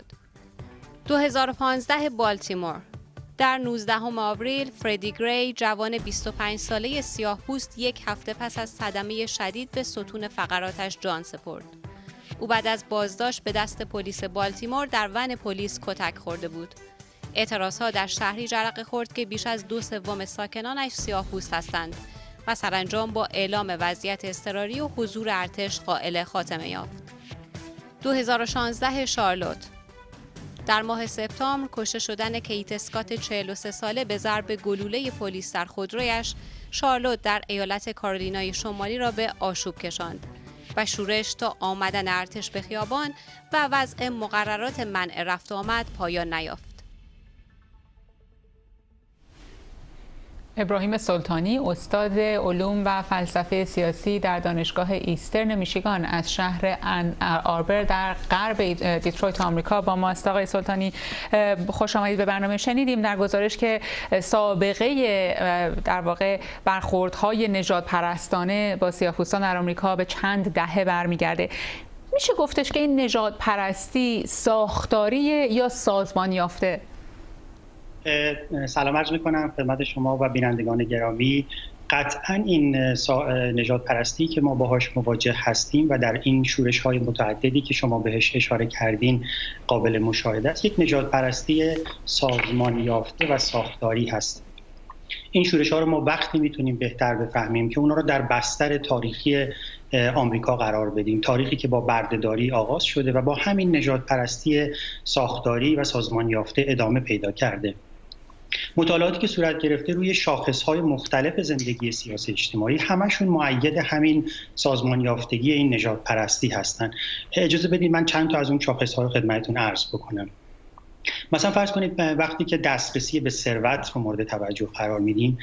2015 بالتیمور. در 19 آوریل فردی گری، جوان 25 ساله سیاه‌پوست، یک هفته پس از صدمه شدید به ستون فقراتش جان سپرد. او بعد از بازداشت به دست پلیس بالتیمور در ون پلیس کتک خورده بود. اعتراضها در شهری جرقه خورد که بیش از 2/3 ساکنانش سیاه‌پوست هستند و سرانجام با اعلام وضعیت اضطراری و حضور ارتش قائل خاتمه یافت. 2016 شارلوت. در ماه سپتامبر کشته شدن کیت اسکات 43 ساله به ضرب گلوله پلیس در خودرویش، شارلوت در ایالت کارولینای شمالی را به آشوب کشاند و شورش تا آمدن ارتش به خیابان و وضع مقررات منع رفت و آمد پایان نیافت. ابراهیم سلطانی، استاد علوم و فلسفه سیاسی در دانشگاه ایسترن میشیگان از شهر ان آربر در غرب دیترویت آمریکا با ماست. آقای سلطانی خوش آمدید به برنامه. شنیدیم در گزارش که سابقه در واقع برخوردهای نژاد پرستانه با سیاه‌پوستان در آمریکا به چند دهه برمیگرده. میشه گفتش که این نژاد پرستی ساختاریه یا سازمان یافته؟ سلام عرض میکنم خدمت شما و بینندگان گرامی. قطعا این نژاد پرستی که ما باهاش مواجه هستیم و در این شورش های متعددی که شما بهش اشاره کردین قابل مشاهده است، یک نژاد پرستی سازمان یافته و ساختاری هست. این شورش ها رو ما وقتی میتونیم بهتر بفهمیم که اونا رو در بستر تاریخی آمریکا قرار بدیم، تاریخی که با بردهداری آغاز شده و با همین نژاد پرستی ساختاری و سازمان یافته ادامه پیدا کرده. مطالعاتی که صورت گرفته روی شاخص‌های مختلف زندگی سیاسی اجتماعی همشون مؤید همین سازمان یافتگی این نژاد پرستی هستن. اجازه بدید من چند تا از اون شاخص‌ها رو خدمتتون عرض بکنم. مثلا فرض کنید وقتی که دسترسی به ثروت رو مورد توجه قرار میدیم،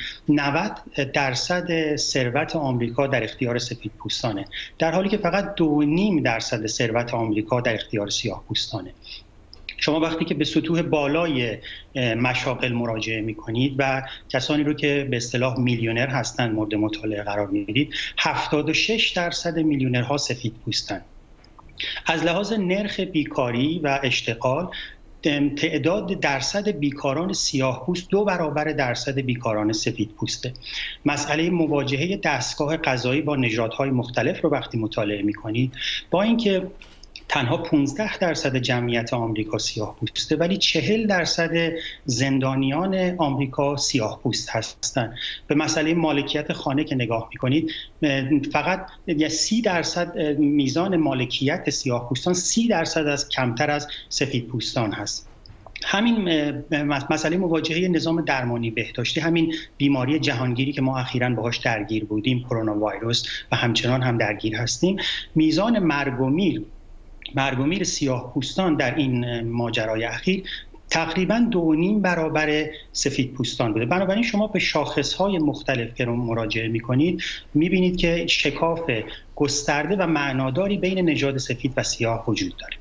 90% ثروت آمریکا در اختیار سفیدپوستانه، در حالی که فقط 2.5% ثروت آمریکا در اختیار سیاه‌پوستانه. شما وقتی که به سطوح بالای مشاغل مراجعه میکنید و کسانی رو که به اصطلاح میلیونر هستند مورد مطالعه قرار میدید، 76% میلیونرها سفیدپوستن. از لحاظ نرخ بیکاری و اشتغال، تعداد درصد بیکاران سیاه‌پوست 2 برابر درصد بیکاران سفیدپوسته. مسئله مواجهه دستگاه قضایی با نژادهای مختلف رو وقتی مطالعه می‌کنید، با اینکه تنها 15% جمعیت آمریکا سیاه‌پوسته ولی 40% زندانیان آمریکا سیاه‌پوست هستند. به مسئله مالکیت خانه که نگاه می‌کنید، فقط 30% میزان مالکیت سیاه‌پوستان 30% از کمتر از سفیدپوستان هست. همین مسئله مواجهه نظام درمانی بهداشتی، همین بیماری جهانگیری که ما اخیراً باهاش درگیر بودیم، کرونا ویروس، و همچنان هم درگیر هستیم، میزان مرگ و میر سیاه‌پوستان در این ماجرای اخیر تقریباً 2.5 برابر سفیدپوستان بوده. بنابراین شما به شاخص‌های مختلف که رو مراجعه می‌کنید می‌بینید که شکاف گسترده و معناداری بین نژاد سفید و سیاه وجود داره.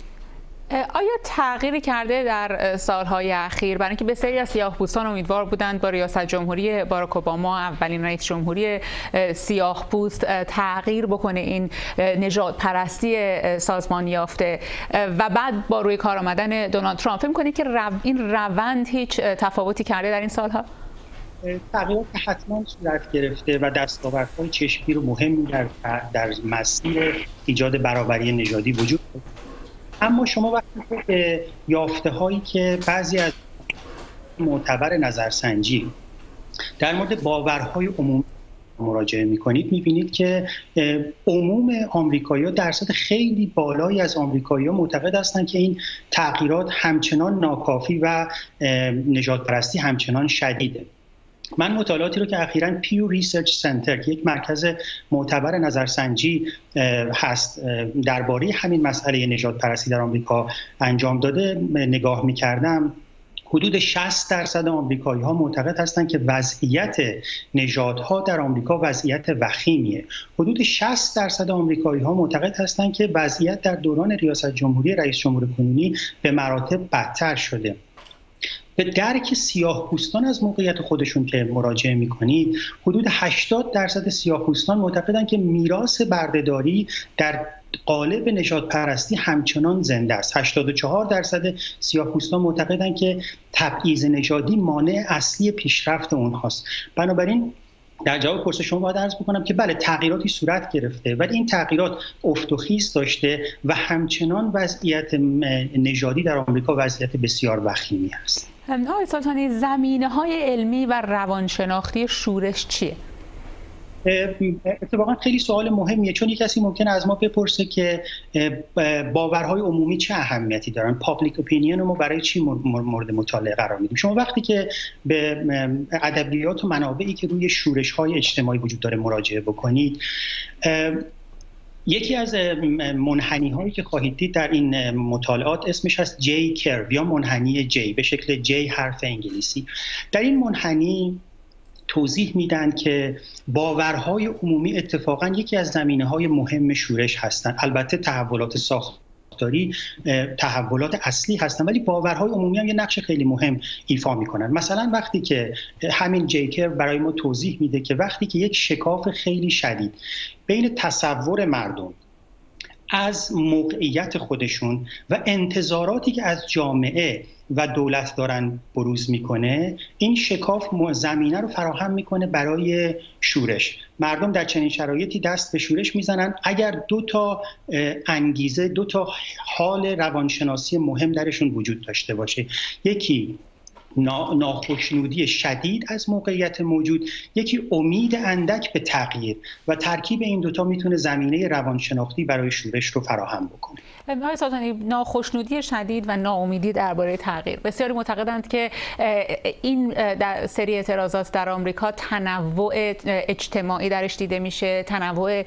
آیا تغییری کرده در سالهای اخیر؟ برای اینکه بسیاری از سیاه‌پوستان امیدوار بودند با ریاست جمهوری باراک اوباما، اولین رئیس جمهوری سیاه‌پوست، تغییر بکنه این نژاد پرستی سازمان یافته و بعد با روی کار آمدن دونالد ترامپ، فکر می‌کنید که این روند هیچ تفاوتی کرده در این سالها؟ تغییرات حتما صورت گرفته و دستاوردهای چشمگیر و مهمی در مسیر ایجاد برابری نژادی وجود داره. اما شما وقتی که یافته‌هایی که بعضی از معتبر نظرسنجی در مورد باورهای عمومی مراجعه می‌کنید، می‌بینید که عموم آمریکایی‌ها، درصد خیلی بالایی از آمریکایی‌ها معتقد هستند که این تغییرات همچنان ناکافی و نژادپرستی همچنان شدیده. من مطالعاتی رو که اخیراً پیو ریسرچ سنتر که یک مرکز معتبر نظرسنجی هست درباره همین مسئله نژادپرستی در آمریکا انجام داده نگاه می‌کردم، حدود 60% آمریکایی‌ها معتقد هستند که وضعیت نژادها در آمریکا وضعیت وخیمیه. حدود 60% آمریکایی‌ها معتقد هستند که وضعیت در دوران ریاست جمهوری رئیس جمهور کنونی به مراتب بدتر شده. به درک سیاه‌پوستان از موقعیت خودشون که مراجعه می‌کنید، حدود 80% سیاه‌پوستان معتقدند که میراث بردهداری در قالب نژادپرستی همچنان زنده است. 84% سیاه‌پوستان معتقدند که تبعیض نژادی مانع اصلی پیشرفت اونهاست. بنابراین در جواب پرسش شما باید عرض بکنم که بله، تغییراتی صورت گرفته ولی این تغییرات افت و خیز داشته و همچنان وضعیت نژادی در آمریکا وضعیت بسیار وخیمی است. آقای سلطانی، زمینه‌های علمی و روانشناختی شورش چیه؟ اتفاقا خیلی سوال مهمیه، چون یک کسی ممکنه از ما بپرسه که باورهای عمومی چه اهمیتی دارن، پابلیک اپینین رو ما برای چی مورد مطالعه قرار میدیم. شما وقتی که به ادبیات و منابعی که روی شورش‌های اجتماعی وجود داره مراجعه بکنید، یکی از منحنی‌هایی که خواهید دید در این مطالعات اسمش هست جی کرو یا منحنی جی به شکل جی حرف انگلیسی. در این منحنی توضیح میدن که باورهای عمومی اتفاقا یکی از زمینه‌های مهم شورش هستند. البته تحولات ساختاری تحولات اصلی هستن، ولی باورهای عمومی هم یه نقش خیلی مهم ایفا میکنن. مثلا وقتی که همین جیکر برای ما توضیح میده که وقتی که یک شکاف خیلی شدید بین تصور مردم از موقعیت خودشون و انتظاراتی که از جامعه و دولت دارن بروز میکنه، این شکاف زمینه رو فراهم میکنه برای شورش. مردم در چنین شرایطی دست به شورش میزنن اگر دو تا انگیزه، دو تا حال روانشناسی مهم درشون وجود داشته باشه. یکی ناخوشنودی شدید از موقعیت موجود، یکی امید اندک به تغییر، و ترکیب این دوتا میتونه زمینه روانشناختی برای شورش رو فراهم بکنه. آقای سلطانی، ناخوشنودی شدید و ناامیدی درباره تغییر، بسیاری معتقدند که این سری اعتراضات در آمریکا تنوع اجتماعی درش دیده میشه، تنوع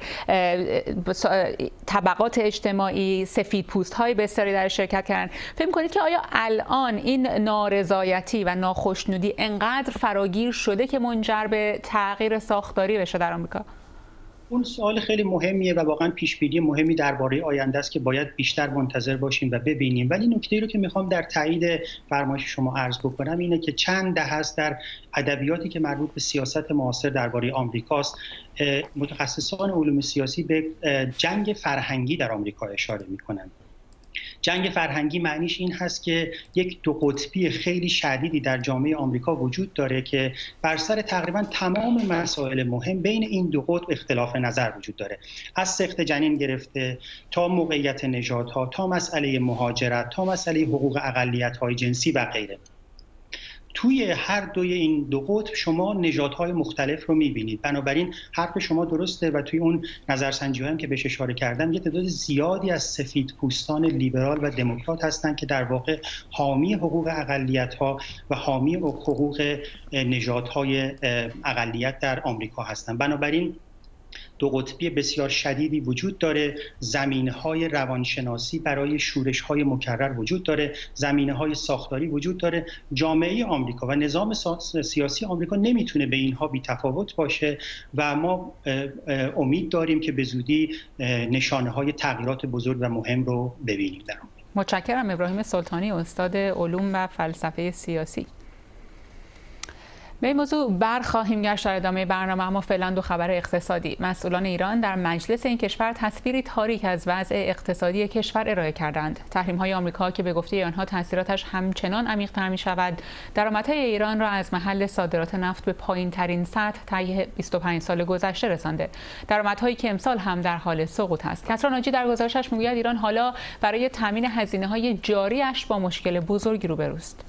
طبقات اجتماعی، سفیدپوست‌های بسیاری در شرکت کردن. فکر می‌کنید که آیا الان این نارضایتی و ناخوشنودی انقدر فراگیر شده که منجر به تغییر ساختاری بشه در آمریکا؟ اون سوال خیلی مهمیه و واقعا پیشبینی مهمی درباره آینده است که باید بیشتر منتظر باشیم و ببینیم. ولی نکته‌ای رو که میخوام در تایید فرمایش شما عرض بکنم اینه که چند دهه است در ادبیاتی که مربوط به سیاست معاصر درباره آمریکاست، متخصصان علوم سیاسی به جنگ فرهنگی در آمریکا اشاره میکنن. جنگ فرهنگی معنیش این هست که یک دو قطبی خیلی شدیدی در جامعه آمریکا وجود داره که بر سر تقریبا تمام مسائل مهم بین این دو قطب اختلاف نظر وجود داره، از سقط جنین گرفته تا موقعیت نژادها، تا مسئله مهاجرت، تا مسئله حقوق اقلیت‌های جنسی و غیره. توی هر دوی این دو قطب شما نژادهای مختلف رو می‌بینید. بنابراین حرف شما درسته و توی اون نظرسنجی‌ها هم که بهش اشاره کردم، یه تعداد زیادی از سفیدپوستان لیبرال و دموکرات هستند که در واقع حامی حقوق اقلیت‌ها و حامی حقوق نژادهای اقلیت در آمریکا هستند. بنابراین دو قطبی بسیار شدیدی وجود داره، زمینه‌های روانشناسی برای شورش‌های مکرر وجود داره، زمینه‌های ساختاری وجود داره. جامعه آمریکا و نظام سیاسی آمریکا نمیتونه به اینها بی‌تفاوت باشه و ما امید داریم که به زودی نشانه‌های تغییرات بزرگ و مهم رو ببینیم در آمریکا. متشکرم. ابراهیم سلطانی، استاد علوم و فلسفه سیاسی. به این موضوع برخواهیم گشت در ادامه برنامه، اما فعلا دو خبر اقتصادی. مسئولان ایران در مجلس این کشور تصویری تاریک از وضع اقتصادی کشور ارائه کردند. تحریم‌های آمریکا که به گفته آنها تاثیراتش همچنان عمیق‌تر می‌شود، درآمدهای ایران را از محل صادرات نفت به پایین‌ترین سطح طی 25 سال گذشته رسانده. درآمدهایی که امسال هم در حال سقوط است. کسری ناجی در گزارشش می‌گوید ایران حالا برای تامین هزینه‌های جاریش با مشکل بزرگی روبروست.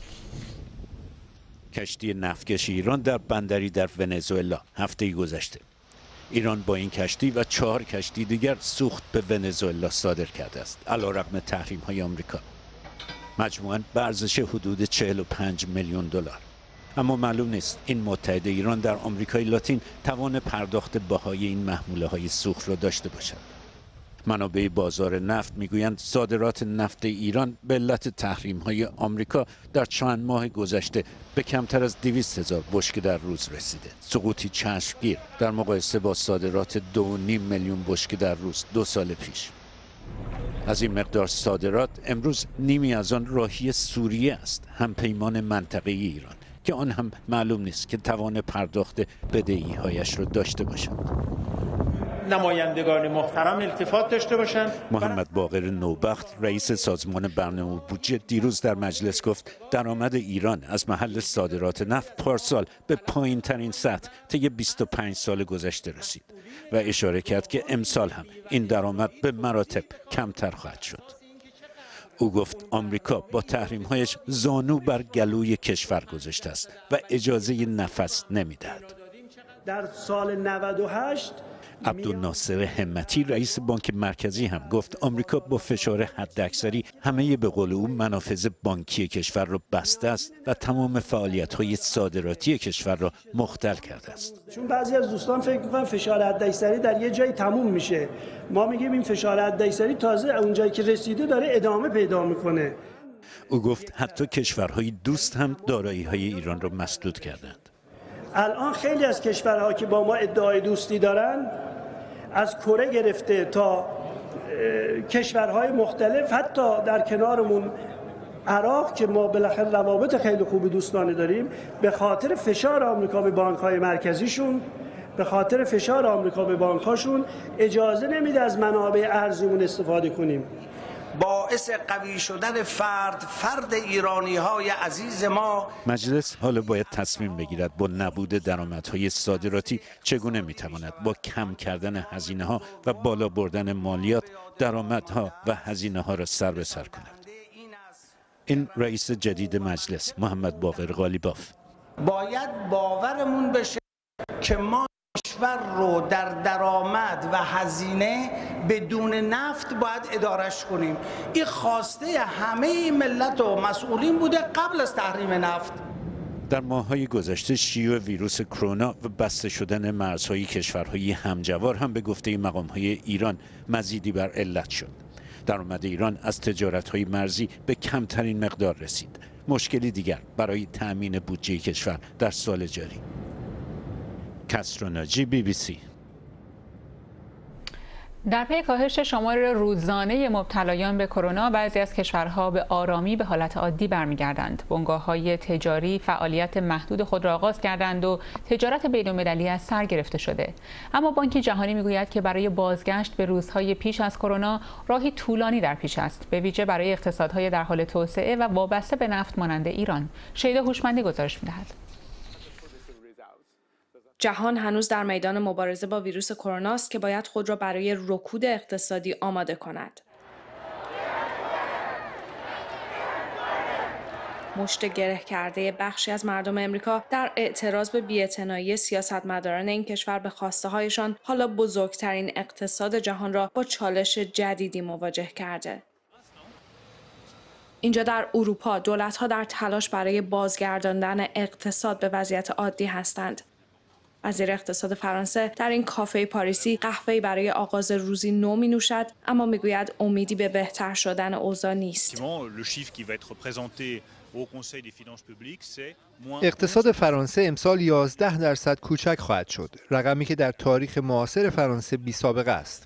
کشتی نفتکش ایران در بندری در ونزوئلا هفته گذشته. ایران با این کشتی و 4 کشتی دیگر سوخت به ونزوئلا صادر کرده است علیرغم تحریم‌های آمریکا. مجموعاً به ارزش حدود 45 میلیون دلار. اما معلوم نیست این متحد ایران در آمریکای لاتین توان پرداخت بهای این محموله‌های سوخت را داشته باشد. منابع بازار نفت میگویند صادرات نفت ایران به علت تحریم‌های آمریکا در چند ماه گذشته به کمتر از 200,000 بشکه در روز رسیده. سقوطی چشمگیر در مقایسه با صادرات 2.5 میلیون بشکه در روز 2 سال پیش. از این مقدار صادرات امروز نیمی از آن راهی سوریه است، همپیمان منطقه‌ای ایران که آن هم معلوم نیست که توان پرداخت بدهی‌هایش را داشته باشد. نمایندگان محترم التفات داشته باشند. محمد باقر نوبخت رئیس سازمان برنامه و بودجه دیروز در مجلس گفت درآمد ایران از محل صادرات نفت پارسال به پایین‌ترین سطح طی 25 سال گذشته رسید و اشاره کرد که امسال هم این درآمد به مراتب کمتر خواهد شد. او گفت آمریکا با تحریم‌هایش زانو بر گلوی کشور گذاشته است و اجازه نفس نمی‌دهد. در سال 98 عبدالناصر همتی رئیس بانک مرکزی هم گفت آمریکا با فشار حداکثری همه به قول او منافذ بانکی کشور را بسته است و تمام فعالیت‌های صادراتی کشور را مختل کرده است. چون بعضی از دوستان فکر می‌کنن فشار حداکثری در یه جایی تموم میشه. ما میگیم این فشار حداکثری تازه اونجایی که رسیده داره ادامه پیدا میکنه. او گفت حتی کشورهای دوست هم دارایی‌های ایران را مسدود کردند. الان خیلی از کشورها که با ما ادعای دوستی دارن، از کره گرفته تا کشورهای مختلف، حتی در کنارمون عراق که ما بالاخره روابط خیلی خوبی دوستانه داریم، به خاطر فشار آمریکا به بانک‌های مرکزیشون، به خاطر فشار آمریکا به بانک‌هاشون اجازه نمیده از منابع ارزیمون استفاده کنیم. باعث قوی شدن فرد ایرانی‌های عزیز ما. مجلس حالا باید تصمیم بگیرد با نبود درآمدهای صادراتی چگونه میتواند با کم کردن هزینه‌ها و بالا بردن مالیات درآمدها و هزینه‌ها را سر به سر کند. این رئیس جدید مجلس محمد باقر قالیباف. باید باورمون بشه که ما کشور رو در درآمد و هزینه بدون نفت باید ادارش کنیم. این خواسته همه ملت و مسئولین بوده قبل از تحریم نفت. در ماه‌های گذشته شیوع ویروس کرونا و بسته شدن مرزهای کشورهای همجوار هم به گفته مقام‌های ایران مزیدی بر علت شد. درآمد ایران از تجارت‌های مرزی به کمترین مقدار رسید. مشکلی دیگر برای تأمین بودجه کشور در سال جاری. کسرا ناجی، BBC. در پی کاهش شمار روزانه مبتلایان به کرونا، بعضی از کشورها به آرامی به حالت عادی برمیگردند. بنگاه‌های تجاری فعالیت محدود خود را آغاز کردند و تجارت بین‌المللی از سر گرفته شده. اما بانک جهانی میگوید که برای بازگشت به روزهای پیش از کرونا راهی طولانی در پیش است، به ویژه برای اقتصادهای در حال توسعه و وابسته به نفت مانند ایران. شیدا هوشمندی گزارش می‌دهد. جهان هنوز در میدان مبارزه با ویروس کرونا است که باید خود را برای رکود اقتصادی آماده کند. مشت گره کرده بخشی از مردم امریکا در اعتراض به بی‌اعتنایی سیاستمداران این کشور به خواسته‌هایشان حالا بزرگترین اقتصاد جهان را با چالش جدیدی مواجه کرده. اینجا در اروپا دولت‌ها در تلاش برای بازگرداندن اقتصاد به وضعیت عادی هستند. وزیر اقتصاد فرانسه در این کافه پاریسی قهوه‌ای برای آغاز روزی نو می‌نوشد، اما میگوید امیدی به بهتر شدن اوضاع نیست. اقتصاد فرانسه امسال 11% کوچک خواهد شد، رقمی که در تاریخ معاصر فرانسه بی‌سابقه است.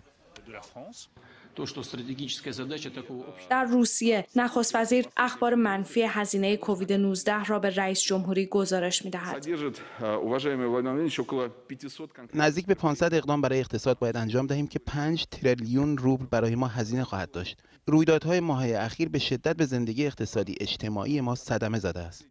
در روسیه نخست وزیر اخبار منفی هزینه کووید 19 را به رئیس جمهوری گزارش می‌دهد. نزدیک به 500 اقدام برای اقتصاد باید انجام دهیم که 5 تریلیون روبل برای ما هزینه خواهد داشت. رویدادهای ماه‌های اخیر به شدت به زندگی اقتصادی اجتماعی ما صدمه زده است.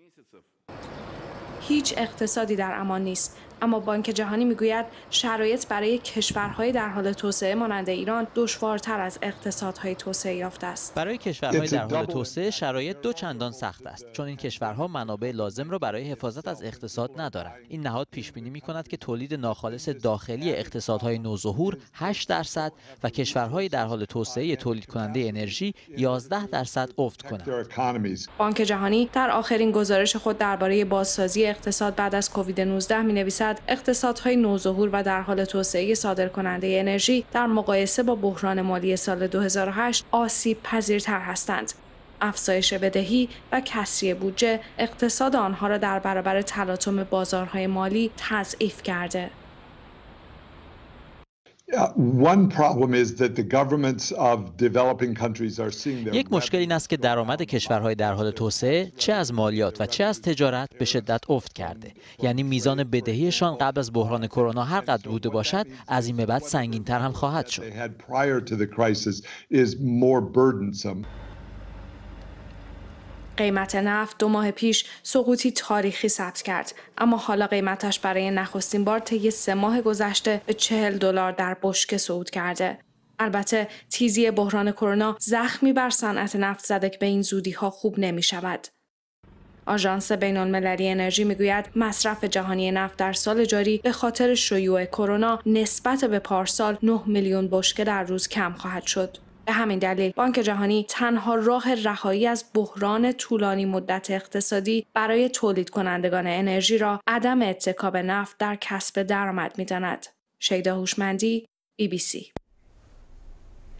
هیچ اقتصادی در امان نیست، اما بانک جهانی میگوید شرایط برای کشورهای در حال توسعه مانند ایران دشوارتر از اقتصادهای توسعه یافته است. برای کشورهای در حال توسعه شرایط دو چندان سخت است، چون این کشورها منابع لازم را برای حفاظت از اقتصاد ندارند. این نهاد پیش بینی می‌کند که تولید ناخالص داخلی اقتصادهای نوظهور 8% و کشورهای در حال توسعه تولید کننده انرژی 11% افت کنند. بانک جهانی در آخرین گزارش خود درباره بازسازی اقتصاد بعد از کووید 19 می‌نویسد اقتصادهای نوظهور و در حال توسعه صادرکننده انرژی در مقایسه با بحران مالی سال 2008 آسیب پذیرتر هستند. افزایش بدهی و کسری بودجه اقتصاد آنها را در برابر تلاطم بازارهای مالی تضعیف کرده. یک مشکل این است که درآمد کشورهای در حال توسعه چه از مالیات و چه از تجارت به شدت افت کرده. یعنی میزان بدهیشان قبل از بحران کرونا هر قدر بوده باشد از این به بعد سنگین‌تر هم خواهد شد. قیمت نفت 2 ماه پیش سقوطی تاریخی ثبت کرد، اما حالا قیمتش برای نخستین بار طی 3 ماه گذشته به $40 در بشکه صعود کرده. البته تیزی بحران کرونا زخمی بر صنعت نفت زده که به این زودی‌ها خوب نمی‌شود. آژانس بین‌المللی انرژی میگوید مصرف جهانی نفت در سال جاری به خاطر شیوع کرونا نسبت به پارسال 9 میلیون بشکه در روز کم خواهد شد. به همین دلیل بانک جهانی تنها راه رهایی از بحران طولانی مدت اقتصادی برای تولید کنندگان انرژی را عدم اتکا به نفت در کسب درآمد می‌داند. شیدا هوشمندی، BBC.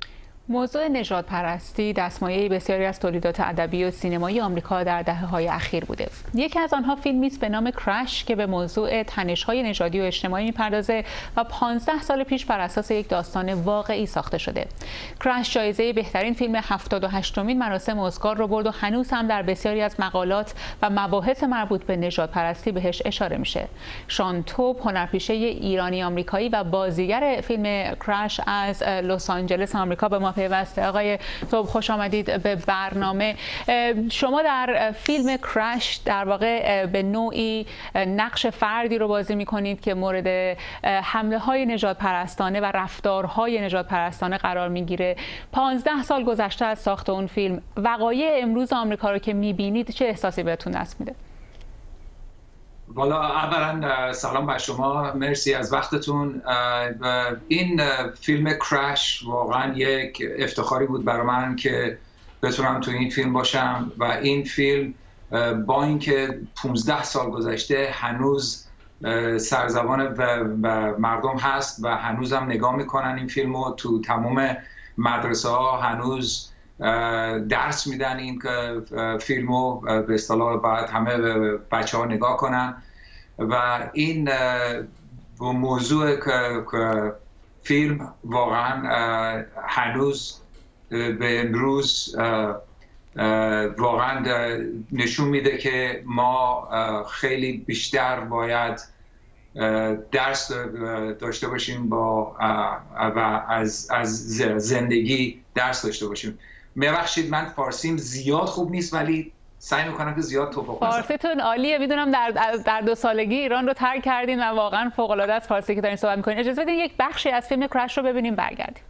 موضوع نژادپرستی دستمایه بسیاری از تولیدات ادبی و سینمایی آمریکا در دهه‌های اخیر بوده. یکی از آنها فیلمی است به نام کرش که به موضوع تنش‌های نژادی و اجتماعی می‌پردازه و 15 سال پیش بر اساس یک داستان واقعی ساخته شده. کرش جایزه بهترین فیلم 78مین مراسم اسکار رو برد و هنوز هم در بسیاری از مقالات و مباحث مربوط به نژادپرستی بهش اشاره میشه. شان توب، هنرپیشه ایرانی آمریکایی و بازیگر فیلم کرش از لس آنجلس آمریکا به ما پیوسته. آقای توب خوش آمدید به برنامه. شما در فیلم کرش در واقع به نوعی نقش فردی رو بازی می‌کنید که مورد حمله های نژادپرستانه و رفتارهای نژادپرستانه قرار میگیره. 15 سال گذشته از ساخت اون فیلم، وقایع امروز آمریکا رو که میبینید چه احساسی بهتون دست میده؟ والا اولا سلام بر شما، مرسی از وقتتون. این فیلم کرش واقعا یک افتخاری بود برای من که بتونم تو این فیلم باشم و این فیلم با اینکه 15 سال گذشته هنوز سرزبان و مردم هست و هنوزم نگاه میکنن این فیلمو. تو تمام مدرسه ها هنوز درس میدن این فیلمو، به اصطلاح باید همه بچه ها نگاه کنن و این موضوع فیلم واقعا هنوز به امروز واقعا نشون میده که ما خیلی بیشتر باید درس داشته باشیم و از زندگی درس داشته باشیم. ببخشید من فارسیم زیاد خوب نیست ولی سعی میکنم که زیاد توپق نزنم. فارسیتون عالیه. میدونم در 2 سالگی ایران رو ترک کردین و واقعا فوق العاده است فارسی که دارین صحبت میکنین. اجازه بدین یک بخشی از فیلم کرش رو ببینیم برگردیم.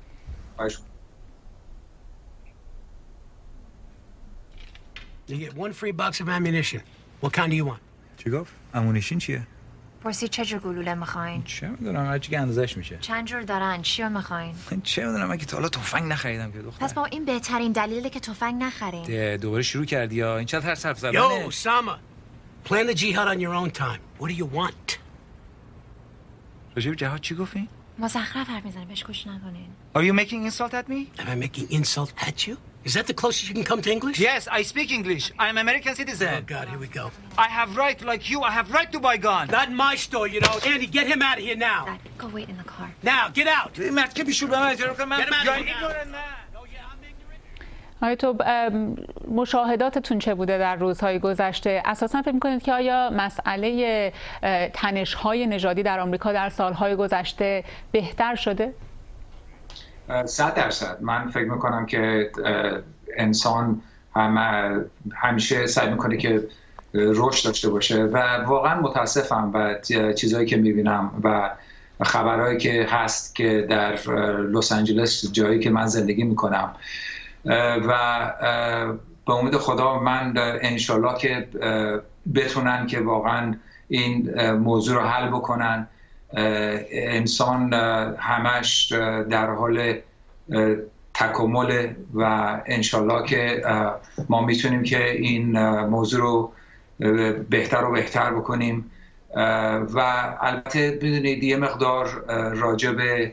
You get 1 free box of ammunition. What kind do you want? چی گفت؟ امونیشن چیه؟ پرسید چه جور گلوله میخواین؟ چه میدونم هرچی که اندازش میشه. چند جور دارن؟ چی رو میخواین؟ چه میدونم من که تا حالا تفنگ نخریدم که دختر. پس با این بهترین دلیله که تفنگ نخرین. دوباره شروع کردی یا این چقدر حرف زدنه؟ Yo, Osama. Plan the jihad on your own time. What do you want? راجب جهاد چی گفتین؟ مزخرف حرف میزنه، بهش گوش نکنین. Are you making insult at me? Am I making insult at you? Is that the closest you can come to English? Yes, I speak English. I am American citizen. Oh God, here we go. I have right like you. I have right to buy gun. Not in my store, you know. Andy, get him out of here now. Dad, go wait in the car. Now, get out. مرد که بیشور به من اجاره کنم. Get him out of here now. آیا تو مشاهداتتون چه بوده در روزهای گذشته؟ اساساً فکر می‌کنید که آیا مسئله تنش‌های نژادی در آمریکا در سالهای گذشته بهتر شده؟ 100%. من فکر میکنم که انسان همیشه سعی میکنه که رشد داشته باشه و واقعا متاسفم و چیزهایی که میبینم و خبرهایی که هست که در لس آنجلس جایی که من زندگی میکنم و به امید خدا من انشالله که بتونن که واقعا این موضوع رو حل بکنن. انسان همش در حال تکامل و انشالله که ما میتونیم که این موضوع رو بهتر و بهتر بکنیم و البته بدونید یه مقدار راجع به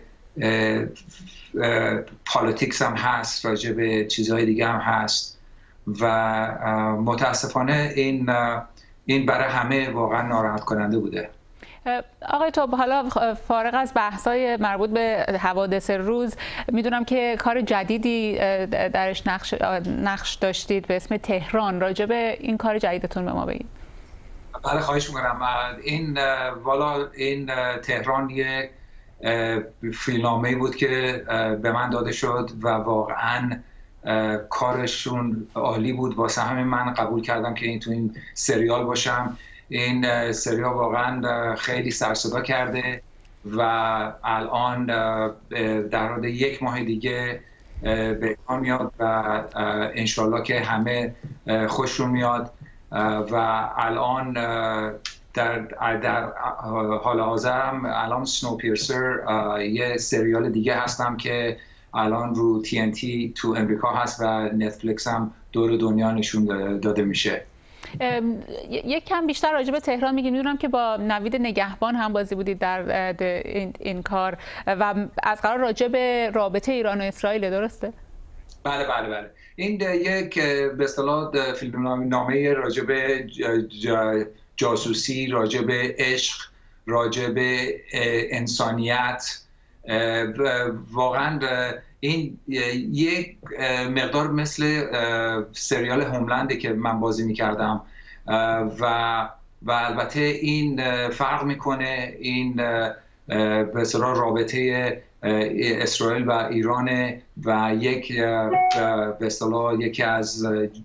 پالیتیکس هم هست، راجع به چیزهای دیگه هم هست و متاسفانه این برای همه واقعا ناراحت کننده بوده. آقای توب، حالا فارغ از بحث‌های مربوط به حوادث روز، میدونم که کار جدیدی درش نقش داشتید به اسم تهران. راجع به این کار جدیدتون به ما بگید. بله خواهش می‌کنم. این تهران یک فیلمنامه‌ای بود که به من داده شد و واقعاً کارشون عالی بود، واسه همین من قبول کردم که تو این سریال باشم. این سریال واقعا خیلی سر صدا کرده و الان در حد 1 ماه دیگه به اکران میاد و انشالله که همه خوششون میاد و الان در حال حاضر هم الان سنو پیرسر یه سریال دیگه هستم که الان رو TNT تو امریکا هست و نتفلیکس هم دور دنیا نشون داده میشه. یک کم بیشتر راجع به تهران میگیم. میدونم که با نوید نگهبان هم بازی بودید در این کار و از قرار راجع به رابطه ایران و اسرائیل، درسته؟ بله این یک به اصطلاح فیلمنامه راجع به جاسوسی، راجع به عشق، راجع به انسانیت. واقعا این یک مقدار مثل سریال هوملنده که من بازی میکردم و البته این فرق میکنه. این به اصطلاح رابطه اسرائیل و ایران و یک به اصطلاح یکی از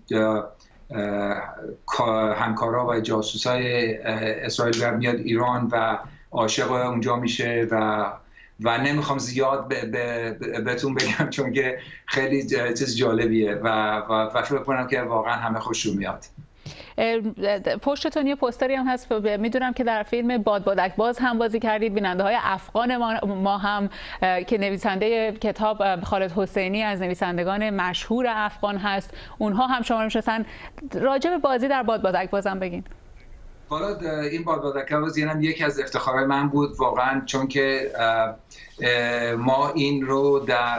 همکارا و جاسوسای اسرائیل میاد ایران و عاشق اونجا میشه و نمیخوام زیاد بهتون بگم چون که خیلی چیز جالبیه و فکر کنم که واقعا همه خوششون میاد. پشتتون یه پوستری هم هست، میدونم که در فیلم بادبادک باز هم بازی کردید. بیننده‌های افغان ما هم که نویسنده کتاب خالد حسینی از نویسندگان مشهور افغان هست، اونها هم شما رو میشناسن. راجع به بازی در بادبادک باز هم بگین. حالا این بادبادک باز یکی از افتخارهای من بود واقعا، چون که ما این رو در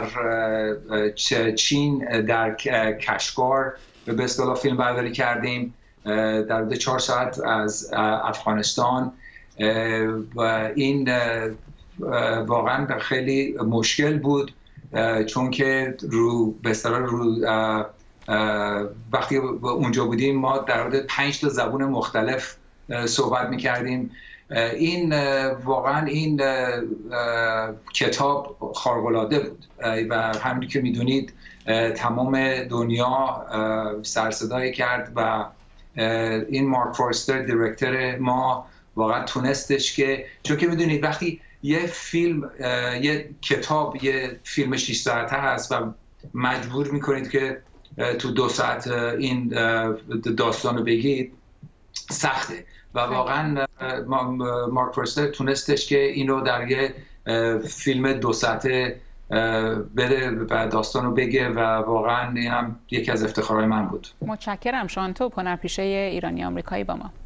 چین در کشگار به اصطلاح فیلم برداری کردیم در حدود 4 ساعت از افغانستان و این واقعا خیلی مشکل بود چون که به اصطلاح وقتی اونجا بودیم ما در حدود 5 تا زبان مختلف صحبت می‌کردیم. این واقعا این کتاب خارق‌العاده بود و همونی که می‌دونید تمام دنیا سر صدای کرد و این مارک فورستر دایرکتور ما واقعا تونستش که، چون که میدونید وقتی یه فیلم یه کتاب یه فیلم 6 ساعته هست و مجبور میکنید که تو 2 ساعت این داستان رو بگید سخته و واقعا مارک فورستر تونستش که این رو در یه فیلم 2 ساعته بده و داستان رو بگه و واقعا این هم یکی از افتخارهای من بود. متشکرم. شانتو، هنرپیشه ایرانی آمریکایی با ما.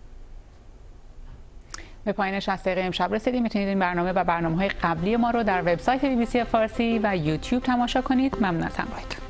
به پایان 60 دقیقه امشب رسیدیم. میتونید این برنامه و برنامه‌های قبلی ما رو در وبسایت BBC فارسی و یوتیوب تماشا کنید. ممنون از همراهیتون.